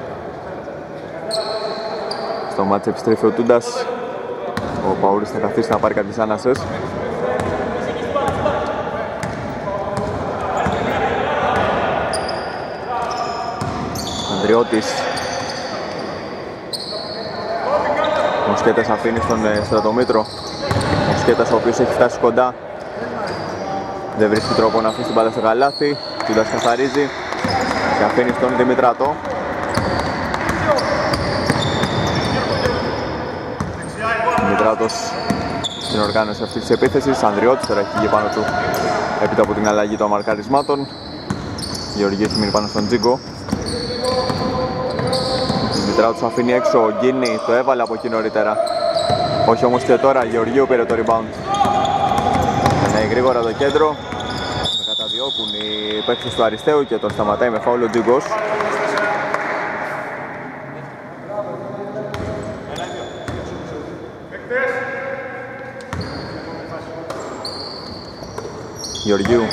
Στο μάτς επιστρέφει ο Τούντας. Ο Παούρης θα καθίσει να πάρει κάποιες ανάσες. Ανδριώτης. Μοσχέτας αφήνει στον Στρατομήτρο. Μοσχέτας ο οποίος έχει φτάσει κοντά. Δεν βρίσκει τρόπο να αφήσει την μπάλα στο καλάθι. Τούντας καθαρίζει και αφήνει στον Δημητράτο. Δημητράτος στην οργάνωση αυτής της επίθεσης. Ανδριώτης τώρα έχει βγει πάνω του έπειτα από την αλλαγή των μαρκαρισμάτων. Γεωργίου έχει μείνει πάνω στον Τζίγκο. Δημητράτος αφήνει έξω, ο Γκίνη το έβαλε από εκεί νωρίτερα. Όχι όμως και τώρα, Γεωργίου πήρε το rebound. Περνάει γρήγορα το κέντρο. Με καταδιώκουν οι παίκτες του Αριστείου και τον σταματάει με φάουλ ο Τζίγκος. Γεωργίου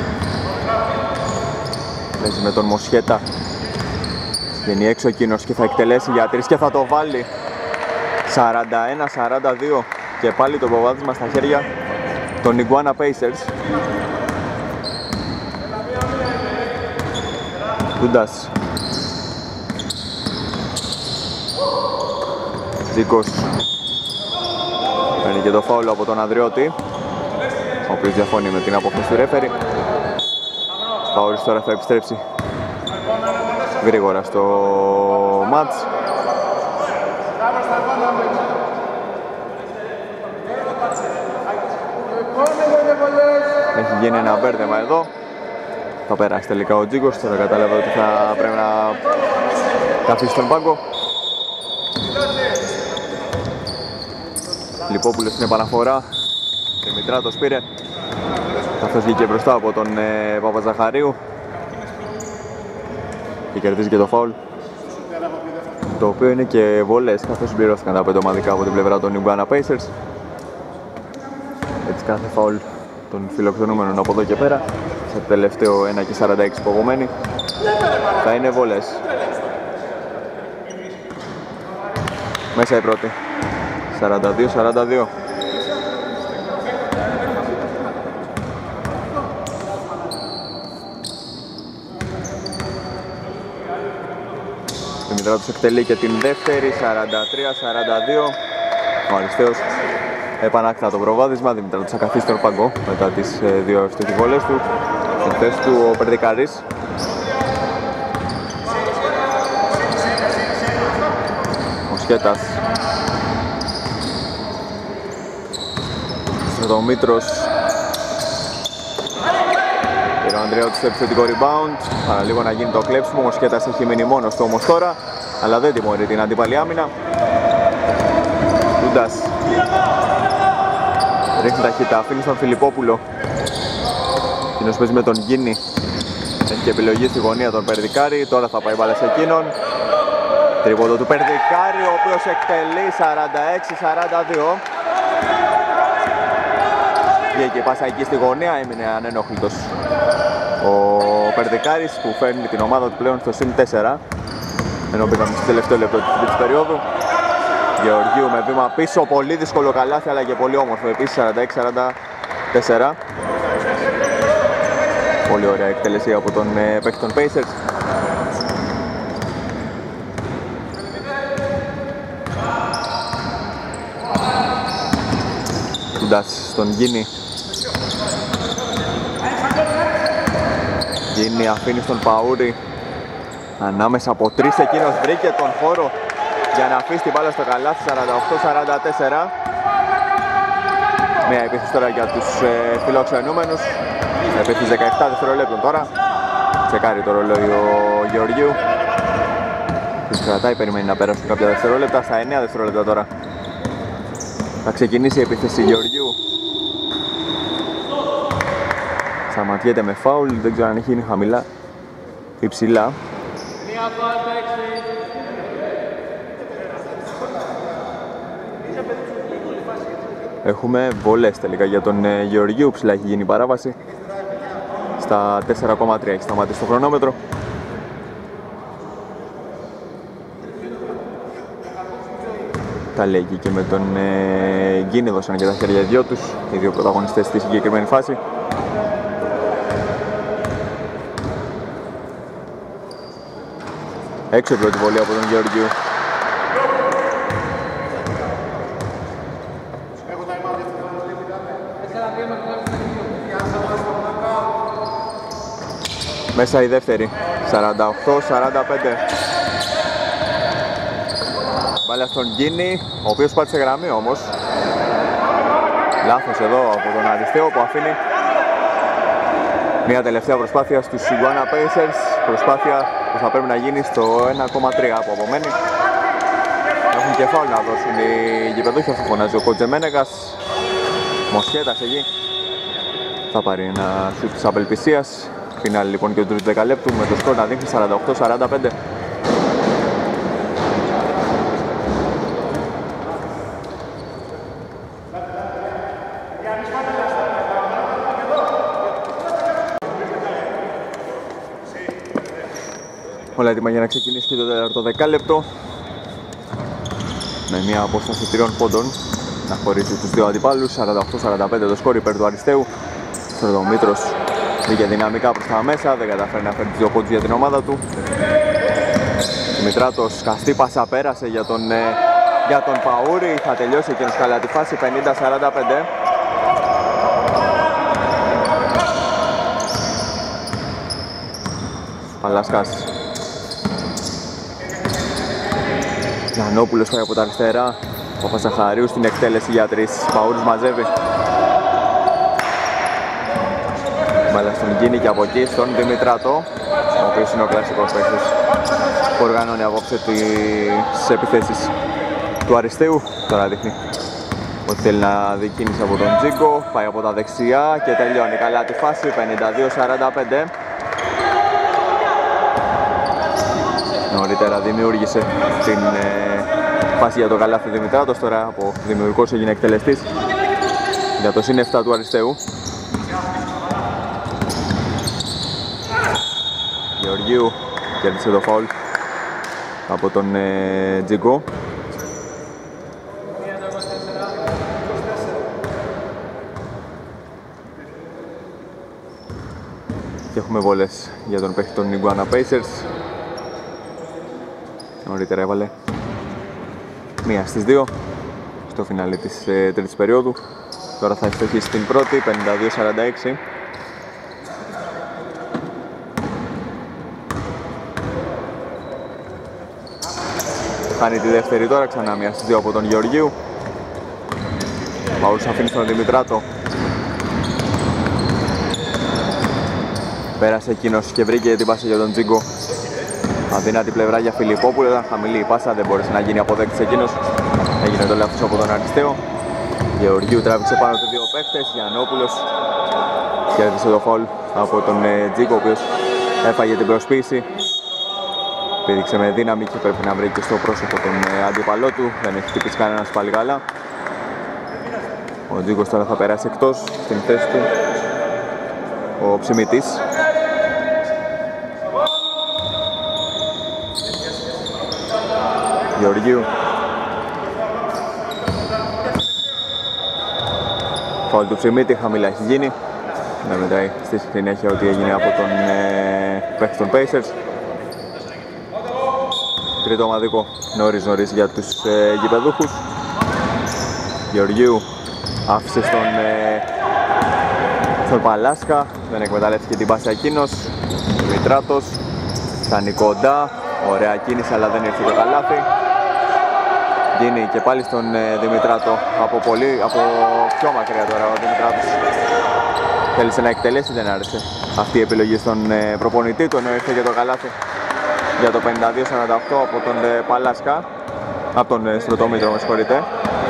παίζει με τον Μοσχέτα. Βγαίνει έξω εκείνος και θα εκτελέσει για τρεις και θα το βάλει. Σαράντα ένα σαράντα δύο και πάλι το προβάδισμα στα χέρια των Iguana Pacers. Τούντας. Τζίκος. Παίρνει και το φάουλ από τον Ανδριώτη, ο οποίος διαφωνεί με την απόφαση του ρέφερι. Παούρης τώρα θα επιστρέψει γρήγορα στο μάτς. Έχει γίνει ένα μπέρδεμα εδώ. Θα περάσει τελικά ο Τζίγκος, τώρα κατάλαβα ότι θα πρέπει να καθίσει τον πάγκο. Λιπόπουλος στην επαναφορά. Δημητράτος πήρε. Καθώς βγήκε μπροστά από τον ε, Παπαζαχαρίου. Και κερδίζει και το φάουλ. Το οποίο είναι και βολές, καθώς συμπληρώθηκαν τα πέντε ομαδικά από την πλευρά των Indiana Pacers. Έτσι κάθε φάουλ των φιλοξενούμενων από εδώ και πέρα, σε τελευταίο ένα και σαράντα έξι που απομένει, θα είναι βολές. Μέσα η πρώτη. σαράντα δύο σαράντα δύο. Δημητράτος εκτελεί και την δεύτερη, σαράντα τρία σαράντα δύο. Ο Αριστέος επανάκτητα το προβάδισμα. Δημητράτος θα καθίσει τον πάγκο μετά τις ε, δύο ευστοχικές του. Στην θέση του ο Περδικάρης. Ο Σκέτας. Στρατομήτρος. Πήρε ο Ανδρέωτης στο επιθετικό rebound. Παραλίγο να γίνει το κλέψιμο. Ο Σκέτας έχει μείνει μόνος του όμως τώρα, αλλά δεν τιμωρεί την αντίπαλη άμυνα. Τούντας ρίχνει ταχύτητα, αφήνει στον Φιλιππόπουλο. Εκείνος παίζει με τον Γκίνη. Έχει και επιλογή στη γωνία τον Περδικάρη. Τώρα θα πάει μπάλα σε εκείνον. Τρίποντο του Περδικάρη, ο οποίος εκτελεί σαράντα έξι σαράντα δύο. Βγήκε πάσα εκεί στη γωνία, έμεινε ανενόχλητος ο Περδικάρης, που φέρνει την ομάδα του πλέον στο συν τέσσερα. Ενώ μπήκαμε στο τελευταίο λεπτό της τρίτης περίοδου. Γεωργίου με βήμα πίσω, πολύ δύσκολο καλάθι αλλά και πολύ όμορφο επίσης, σαράντα έξι σαράντα τέσσερα. Πολύ ωραία εκτέλεση από τον ε, παίκτη των Pacers. Τούντας στον Γκίνη. Γκίνη αφήνει στον Παούρη. Ανάμεσα από τρεις εκείνος βρήκε τον χώρο για να αφήσει την μπάλα στο καλάθι, σαράντα οκτώ σαράντα τέσσερα. Μια επίθεση τώρα για τους ε, φιλοξενούμενους. Επίθεση δεκαεπτά δευτερολέπτων τώρα. Τσεκάρει το ρολόι ο Γεωργίου. Τους κρατάει, περιμένει να περάσουν κάποια δευτερόλεπτα. Στα εννέα δευτερόλεπτα τώρα θα ξεκινήσει η επίθεση Γεωργίου. Σταματιέται με φάουλ, δεν ξέρω αν έχει γίνει χαμηλά ή ψηλά. Έχουμε βολές τελικά για τον ε, Γεωργίου, ψηλά έχει γίνει η παράβαση. Στα τέσσερα κόμμα τρία έχει σταματήσει το χρονόμετρο. Τα λέγει και με τον ε, Γκίνη, δώσαν και τα χέρια οι δυο τους, οι δύο πρωταγωνιστές στη συγκεκριμένη φάση. Έξω η πρώτη βολή από τον Γεωργίου. Μέσα η δεύτερη, σαράντα οκτώ σαράντα πέντε. Μπάλα στον Γκίνη, ο οποίος πάτησε γραμμή όμως. Λάθος εδώ από τον Αριστέο που αφήνει μια τελευταία προσπάθεια στους Indiana Pacers. Προσπάθεια που θα πρέπει να γίνει στο ένα κόμμα τρία που απομένει. Έχουν και φάουλ να δώσουν οι γηπεδούχοι, αυτό φωνάζει ο Κοτζεμένεγας. Μοσχέτας εκεί θα πάρει ένα σουτ της απελπισίας. Φινάλι λοιπόν και του τρίτου δεκαλέπτου με το σκορ να δείχνει σαράντα οκτώ σαράντα πέντε. Όλα έτοιμα για να ξεκινήσει και το τέταρτο δεκάλεπτο. Με μια απόσταση τριών πόντων να χωρίσει τους δύο αντιπάλους. σαράντα οκτώ σαράντα πέντε το σκορ υπέρ του Αριστέου. Στρατομήτρος πήγε δυναμικά προς τα μέσα, δεν καταφέρει να φέρει τους δύο πόντους για την ομάδα του. Δημητράτος, καστή πάσα πέρασε για τον ε, για τον Παούρη. Θα τελειώσει εκείνος καλά τη φάση, πενήντα σαράντα πέντε. Παλάσκας. Γιαννόπουλος πάει από τα αριστερά. Παπαζαχαρίου στην εκτέλεση για τρεις. Παούρης μαζεύει. Μπάλα στον Κίνη και από εκεί στον Δημητράτο, ο οποίος είναι ο κλασικός παίκτης που οργανώνει απόψε τις επιθέσεις του Αριστείου. Τώρα δείχνει ότι θέλει να δει κίνηση από τον Τζίκο. Πάει από τα δεξιά και τελειώνει καλά τη φάση, πενήντα δύο σαράντα πέντε. Νωρίτερα δημιούργησε την ε, φάση για το καλάθι Δημητράτος, τώρα από δημιουργικός έγινε εκτελεστής για το συν επτά του Αριστείου. Γεωργίου κέρδισε το φάουλ από τον ε, Τζίκο. Και έχουμε βόλες για τον παίχτη των Iguana Pacers. Νωρίτερα έβαλε μία στις δύο στο φινάλε της ε, τρίτης περίοδου. Τώρα θα ευστοχίσει στην πρώτη, πενήντα δύο σαράντα έξι. Χάνει τη δεύτερη τώρα, ξανά μία στις δύο από τον Γεωργίου. Παούρης αφήνει στον Δημητράτο. Πέρασε εκείνος και βρήκε την πάσα για τον Τζίγκο. Αδύνατη πλευρά για Φιλιππόπουλο, ήταν χαμηλή η πάσα, δεν μπόρεσε να γίνει αποδέκτης εκείνος. Έγινε το λάθος από τον Αρισταίο. Γεωργίου τράβηξε πάνω του δύο παίκτες, Γιαννόπουλος κέρδισε το φάουλ από τον ε, Τζίγκο, ο οποίος έφαγε την προσποίηση. Πήδηξε με δύναμη και πρέπει να βρει και στο πρόσωπο τον ε, αντίπαλό του, δεν έχει χτυπήσει κανένας πάλι καλά. Ο Τζίγκος τώρα θα περάσει εκτός, στην θέση του ο Ψημίτης. Γεωργίου. Φάουλ του Ψημίτη, χαμηλά έχει γίνει. Δεν μετράει στη συνέχεια ότι έγινε από τον ε, παίχτη των Pacers. Τρίτο ομαδικό νωρίς νωρίς για τους ε, γηπεδούχους. Γεωργίου άφησε στον, ε, στον Παλάσκα, δεν εκμεταλλεύτηκε την πάσα εκείνος. Δημητράτος φτάνει κοντά, ωραία κίνηση αλλά δεν ήρθε το καλάθι. Γίνει και πάλι στον ε, Δημητράτο από, πολύ, από πιο μακριά τώρα ο Δημητράτος. Θέλησε να εκτελέσει, δεν άρεσε αυτή η επιλογή στον ε, προπονητή του, ενώ ήρθε και το καλάθι για το πενήντα δύο σαράντα οκτώ από τον ε, Παλάσκα, από τον ε, Στρωτομήτρο, με συγχωρείτε.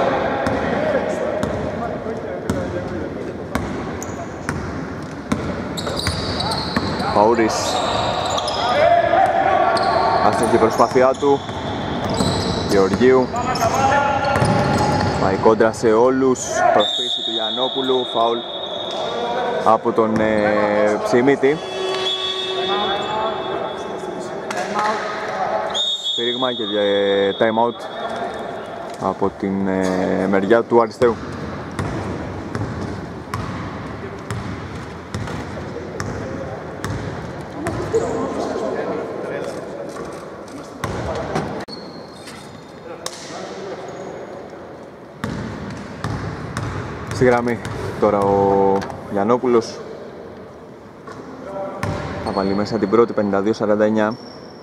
Παούρης, άστοχη η προσπάθειά του. Γεωργίου πάει κόντρα σε όλους, προσποίηση του Γιαννόπουλου, φάουλ από τον ε, Ψημίτη. Σφύριγμα και ε, time out από την ε, μεριά του Αριστείου. Στη γραμμή τώρα ο Γιαννόπουλος θα βάλει μέσα την πρώτη, πενήντα δύο σαράντα εννιά.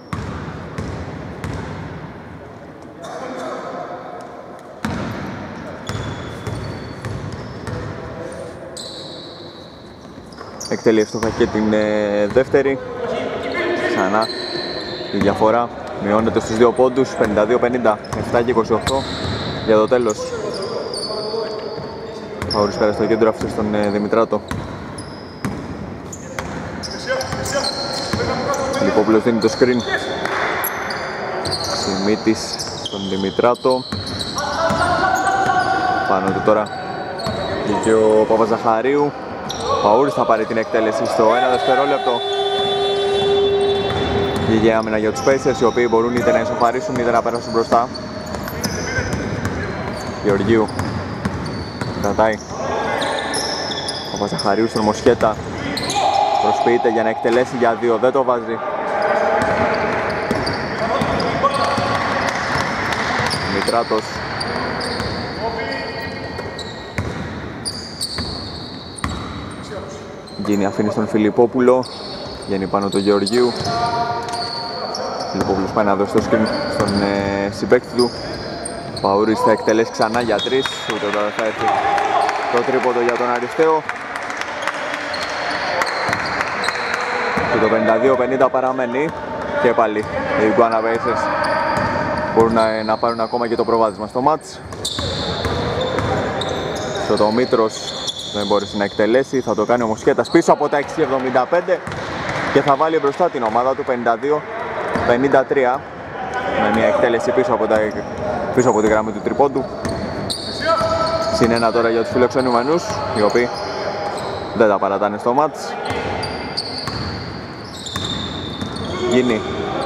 Εκτελεί εύστοχα και την ε, δεύτερη. Ξανά η διαφορά μειώνεται στους δύο πόντους, πενήντα δύο πενήντα, επτά και είκοσι οκτώ για το τέλος. Παούρης πέρα στο κέντρο, άφησε στον ε, Δημητράτο. Λιπόπουλος δίνει το screen. Ψημίτης στον Δημητράτο. Πάνω του τώρα και ο Παπαζαχαρίου. Παούρης θα πάρει την εκτέλεση στο ένα δευτερόλεπτο. Γίγε άμυνα για τους Pacers, οι οποίοι μπορούν είτε να ισοφαρίσουν είτε να περάσουν μπροστά. Γεωργίου κρατάει. Ο Παπαζαχαρίου στον Μοσχέτα. Προσποιείται για να εκτελέσει για δύο, δεν το βάζει. Δημητράτος Γίνει αφήνει στον Φιλιππόπουλο. Βγαίνει πάνω το Γεωργίου. Φιλιππόπουλος πάει να δώσει το σκριν στον ε, συμπαίκτη του. Παούρης θα εκτελέσει ξανά για τρεις. Ούτε τώρα θα έρθει το τρίποντο για τον Αριστείο. Και το πενήντα δύο πενήντα παραμένει. Και πάλι οι Iguana Pacers μπορούν να, να πάρουν ακόμα και το προβάδισμα στο μάτς. Στο το Μήτρος δεν μπόρεσε να εκτελέσει. Θα το κάνει ο Μοσχέτας πίσω από τα έξι εβδομήντα πέντε και θα βάλει μπροστά την ομάδα του πενήντα δύο πενήντα τρία με μια εκτέλεση πίσω από, τα, πίσω από τη γραμμή του τριπόντου. Συν ένα τώρα για τους φιλοξενούμενους, οι οποίοι δεν τα παρατάνε στο μάτς. Γίνει.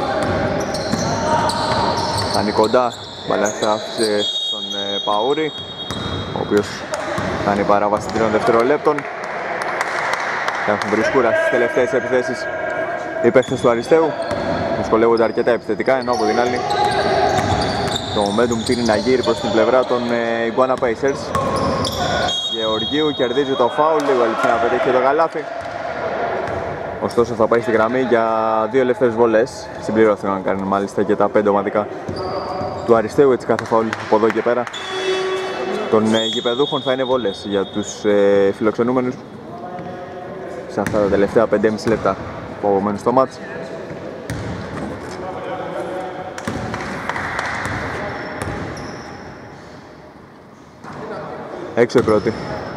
Κάνει κοντά, μπαλά άφησε στον ε, Παούρη, ο οποίος κάνει παράβαση τριών δευτερολέπτων. Και έχουν βρει σκούρα στις τελευταίες επιθέσεις οι παίκτες του Αριστείου. Δυσκολεύονται αρκετά επιθετικά, ενώ από την άλλη το momentum τείνει να γύρει προς την πλευρά των ε, Iguana Pacers. Γεωργίου κερδίζει το φάουλ, λίγο έλειψε να πετύχει το καλάθι. Ωστόσο θα πάει στη γραμμή για δύο ελεύθερες βολές. Συμπληρώθηκαν να κάνουν μάλιστα και τα πέντε ομαδικά του Αριστείου, έτσι κάθε φάουλ από εδώ και πέρα των ε, γηπεδούχων θα είναι βολές για τους ε, φιλοξενούμενους σε αυτά τα τελευταία πέντε και μισό λεπτά που απομένουν στο μάτς. Έξω η πρώτη.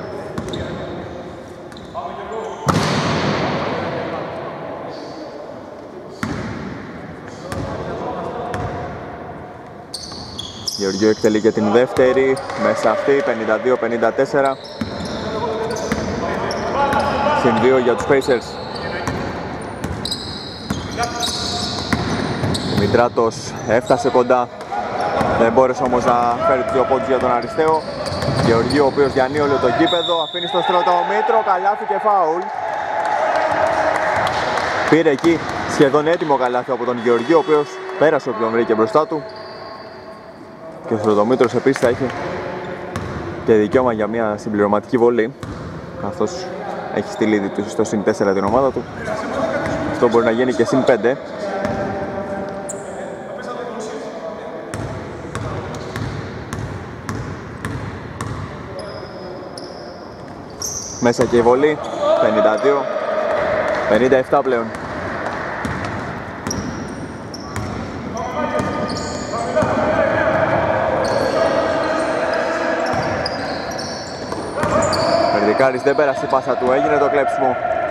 Γεωργίου εκτελεί και την δεύτερη, μέσα αυτή, πενήντα δύο πενήντα τέσσερα. Συν δύο για τους Pacers. Δημητράτος έφτασε κοντά, δεν μπόρεσε όμως να φέρει τους δύο πόντους για τον Αριστείο. Γεωργίου, ο οποίος διανύει όλο το γήπεδο, αφήνει στο στρωτομήτρο, καλάθι και φάουλ. Πήρε εκεί σχεδόν έτοιμο καλάθι από τον Γεωργίου, ο οποίος πέρασε όποιον βρήκε μπροστά του. Και ο Στρωτομήτρος επίσης θα έχει και δικαίωμα για μια συμπληρωματική βολή, καθώς έχει στείλει ήδη του στο συν τέσσερα την ομάδα του. Αυτό μπορεί να γίνει και συν πέντε. Μέσα και η βολή, πενήντα δύο πενήντα επτά πλέον. Περδικάρης δεν πέρασε η πάσα του, έγινε το κλέψιμο.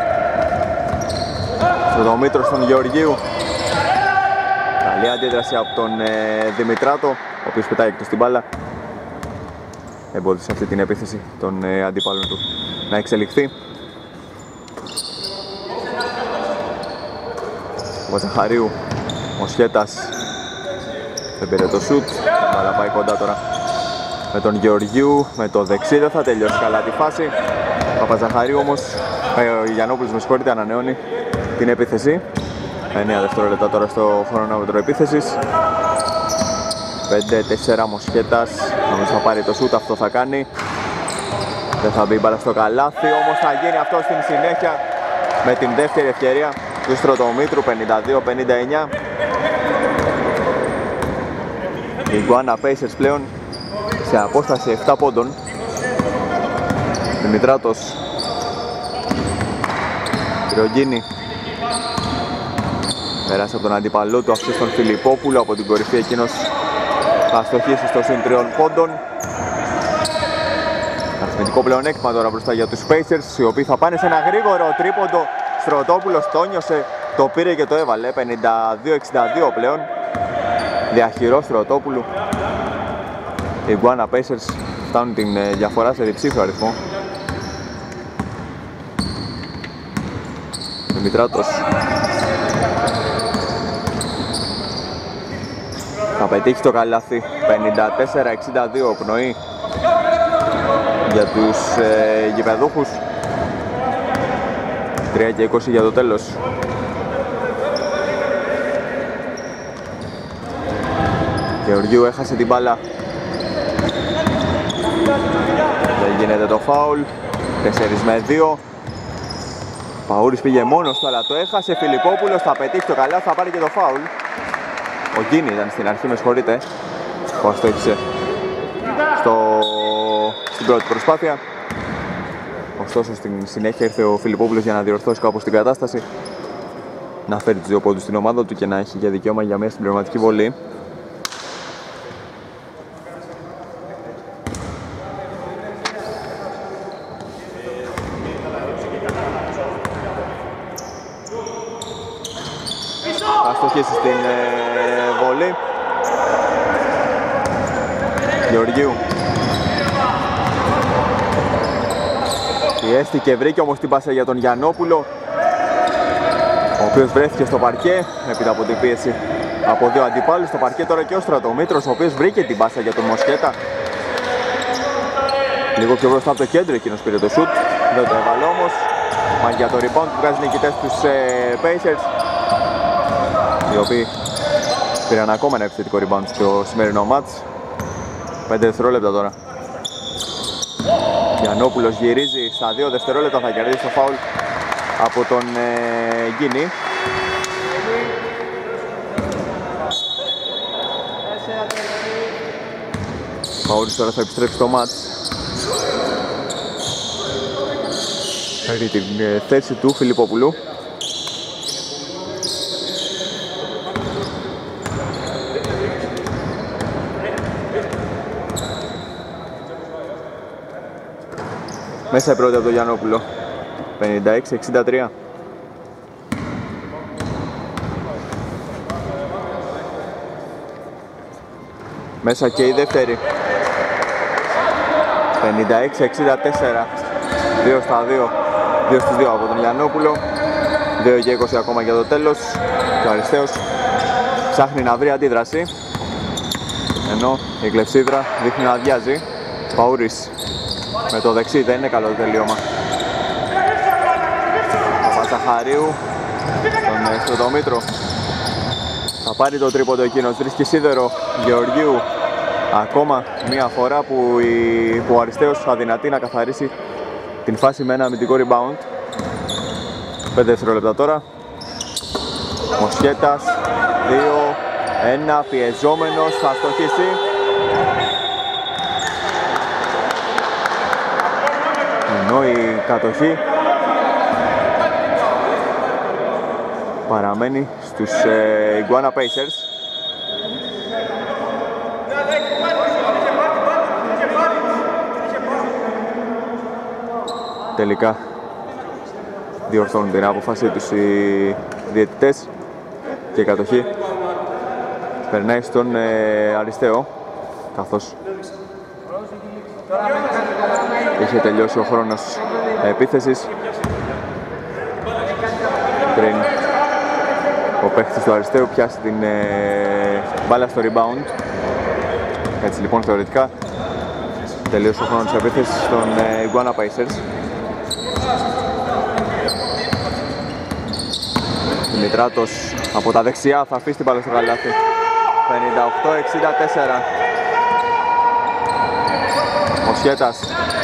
Στο Δομήτρο στον Γεωργίου. Καλή αντίδραση από τον ε, Δημητράτο, ο οποίος πετάει εκτός την μπάλα. Εμπόδισε αυτή την επίθεση των ε, αντίπαλων του να εξελιχθεί. Ο Βαζαχαρίου, ο Σχέτας δεν πήρε το σουτ, αλλά πάει κοντά τώρα με τον Γεωργίου, με το δεξί δεν θα τελειώσει καλά τη φάση. Ο Παπαζαχαρίου όμως, ο Γιαννόπουλος με συγχωρείτε, ανανεώνει την επίθεση. εννέα δευτερόλεπτα τώρα στο χρονόμετρο επίθεσης. πέντε τέσσερα Μοσχέτας, νομίζω θα πάρει το σουτ, αυτό θα κάνει. Δεν θα μπει μπάλα στο καλάθι, όμως θα γίνει αυτό στην συνέχεια με την δεύτερη ευκαιρία του Στρωτομήτρου, πενήντα δύο πενήντα εννέα. Οι Iguana Pacers πλέον σε απόσταση επτά πόντων. Δημητράτος, Τριογίνη, πέρασε από τον αντίπαλό του, αυτή στον Φιλιππόπουλο, από την κορυφή εκείνος θα στοχίσει στο συν τριών πόντων. Αριθμητικό πλεονέκτημα τώρα μπροστά για τους Pacers, οι οποίοι θα πάνε σε ένα γρήγορο τρίποντο. Στρωτόπουλος το νιώσε, το πήρε και το έβαλε, πενήντα δύο εξήντα δύο πλέον. Διαχειρός Στρωτόπουλου. Οι Iguana Pacers φτάνουν την διαφορά σε διψήφιο αριθμό. Δημητράτος θα πετύχει το καλάθι, πενήντα τέσσερα εξήντα δύο πνοή για τους ε, γηπεδούχους. τρία και είκοσι για το τέλος. Γεωργίου έχασε την μπάλα. Δεν γίνεται το φάουλ. τέσσερα με δύο. Παούρης πήγε μόνος του, αλλά το έχασε. Φιλιππόπουλος θα πετύχει το καλάθι, θα πάρει και το φάουλ. Ο Γκίνη ήταν στην αρχή, με συγχωρείτε. Πώς το έχισε στο... στην πρώτη προσπάθεια. Ωστόσο στην συνέχεια ήρθε ο Φιλιππόπουλος για να διορθώσει κάπως την κατάσταση, να φέρει τους δύο πόντους στην ομάδα του και να έχει για δικαίωμα για μια συμπληρωματική βολή. Θα στοχίσει στην ε, βολή. Γεωργίου. Πιέστηκε, βρήκε όμως την πάσα για τον Γιαννόπουλο, ο οποίος βρέθηκε στο παρκέ έπειτα από την πίεση από δύο αντιπάλους. Στο παρκέ τώρα και ο Στρατομήτρος, ο οποίος βρήκε την πάσα για τον Μοσχέτα. Λίγο πιο μπροστά από το κέντρο εκείνος πήρε το σουτ, δεν το έβαλε όμως. Μα για το rebound που βγάζει νικητές τους ε, Pacers, οι οποίοι πήραν ακόμα ένα επιθετικό rebound στο σημερινό μάτς. πέντε δευτερόλεπτα τώρα. Γιαννόπουλος γυρίζει στα δύο δευτερόλεπτα, θα κερδίσει το φάουλ από τον ε, Γκίνη. Παούρης τώρα θα επιστρέψει στο μάτς. Φέρει την ε, θέση του Φιλιππόπουλου. Μέσα η πρώτη από τον Γιαννόπουλο. πενήντα έξι εξήντα τρία. Μέσα και η δεύτερη. πενήντα έξι εξήντα τέσσερα. δύο στα δύο. δύο στους δύο από τον Γιαννόπουλο. δύο και είκοσι ακόμα για το τέλος. Και ο Αριστέος ψάχνει να βρει αντίδραση, ενώ η κλεψίδρα δείχνει να αδειάζει. Παούρης με το δεξί, δεν είναι καλό το τελείωμα. Ο Πατσαχαρίου τον Στρωτομήτρο. Θα πάρει το τρίποντο εκείνος, βρίσκει σίδερο. Γεωργίου ακόμα μία φορά που, η, που ο Αριστέος θα δυνατεί να καθαρίσει την φάση με ένα αμυντικό rebound. πέντε δευτερόλεπτα τώρα. Μοσχέτας, δύο ένα, πιεζόμενος, θα στοχίσει. Ενώ η κατοχή παραμένει στους ε, Iguana Pacers. Τελικά διορθώνουν την αποφάσή τους οι διαιτητές και η κατοχή περνάει στον ε, Αριστέο, καθώς είχε τελειώσει ο χρόνος επίθεσης πριν ο παίκτης του Αριστέου πιάσει την ε, μπάλα στο rebound. Έτσι λοιπόν θεωρητικά τελείωσε ο χρόνος επίθεσης στον ε, Iguana Pacers. Δημητράτος από τα δεξιά θα αφήσει την μπάλα στο καλάθι. πενήντα οκτώ εξήντα τέσσερα. Μοσχέτας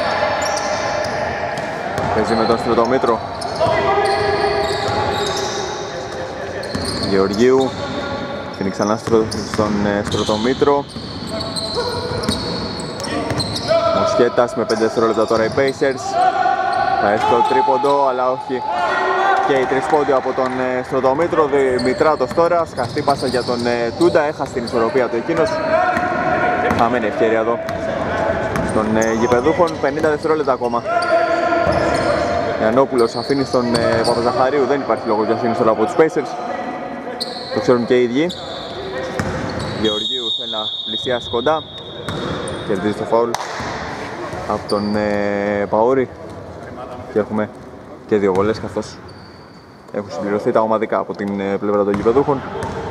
παίζει με τον Στρωτομήτρο. Γεωργίου αφήνει ξανά στον ε, Στρωτομήτρο. Μοσχέτας με πέντε δευτερόλεπτα τώρα οι Pacers. Θα έρθει το τρίποντο, αλλά όχι και η τρισπόντιο από τον ε, Στρωτομήτρο. Δημητράτος τώρα, σκαστή πάσα για τον ε, Τούντα, έχασε την ισορροπία του εκείνος. Χαμένη ευκαιρία εδώ στον ε, γηπεδούχων, πενήντα δευτερόλεπτα ακόμα. Γιαννόπουλος αφήνει στον ε, Παπαζαχαρίου, δεν υπάρχει λόγος για αφήνει τώρα από τους Pacers. Το ξέρουν και οι ίδιοι. Γεωργίου θέλει να πλησιάσει κοντά. Κερδίζει το φάουλ από τον ε, Παούρη. Και έχουμε και δύο βολές, καθώς έχουν συμπληρωθεί τα ομαδικά από την ε, πλευρά των γηπεδούχων.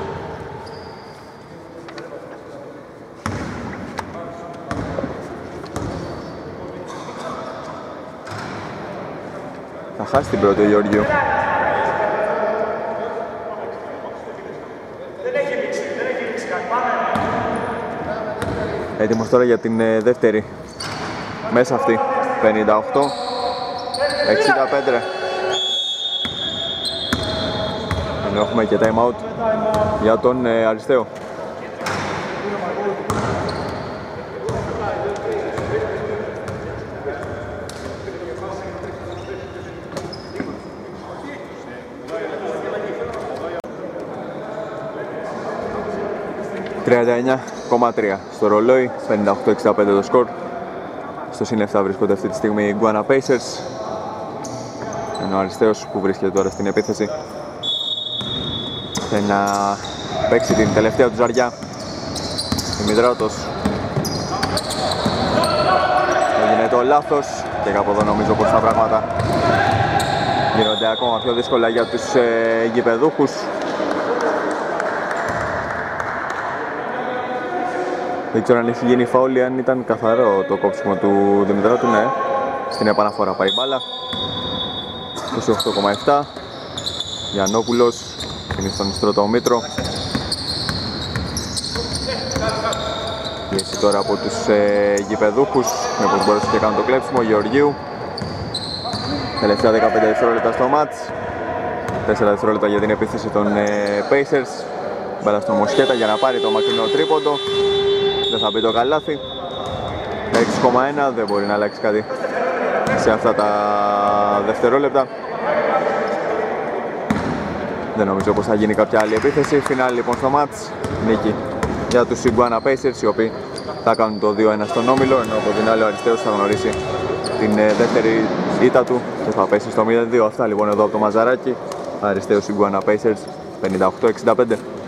Θα χάσει την πρώτη ο Γεωργίου. Έτοιμος τώρα για την ε, δεύτερη. Μέσα αυτή. πενήντα οκτώ εξήντα πέντε. ενώ έχουμε και time out για τον ε, Αριστείο. τριάντα εννιά κόμμα τρία στο ρολόι, πενήντα οκτώ εξήντα πέντε το σκορ. Στο συν επτά βρίσκονται αυτή τη στιγμή οι Iguana Pacers, ενώ ο Αριστέος που βρίσκεται τώρα στην επίθεση θέλει να παίξει την τελευταία του ζαριά. Δημητράτος, έγινε το λάθος και κάπου εδώ νομίζω πως τα πράγματα γίνονται ακόμα πιο δύσκολα για τους ε, γηπεδούχους. Δεν ξέρω αν έχει γίνει φάουλ ή αν ήταν καθαρό το κόψιμο του Δημητράτου. Ναι, στην επαναφορά πάει μπάλα. είκοσι οκτώ κόμμα επτά. Γιαννόπουλος είναι στον Ιστρώτο Μήτρο. Πίεση τώρα από τους ε, γηπεδούχους, μήπως μπορούσε και κάνει το κλέψιμο. Γεωργίου, τελευταία δεκαπέντε δευτερόλεπτα στο μάτς, τέσσερα δευτερόλεπτα για την επίθεση των ε, Pacers. Μπάλα στο Μοσχέτα για να πάρει το μακρινό τρίποντο. Δεν θα μπει το καλάθι. έξι κόμμα ένα, δεν μπορεί να αλλάξει κάτι σε αυτά τα δευτερόλεπτα. Δεν νομίζω πως θα γίνει κάποια άλλη επίθεση. Φινάλι λοιπόν στο μάτς, νίκη για τους Iguana Pacers, οι οποίοι θα κάνουν το δύο ένα στον όμιλο, ενώ από την άλλη ο Αριστέος θα γνωρίσει την δεύτερη ήττα του και θα πέσει στο μηδέν δύο. Αυτά λοιπόν εδώ από το Μαζαράκι. Αριστέος Iguana Pacers, πενήντα οκτώ εξήντα πέντε.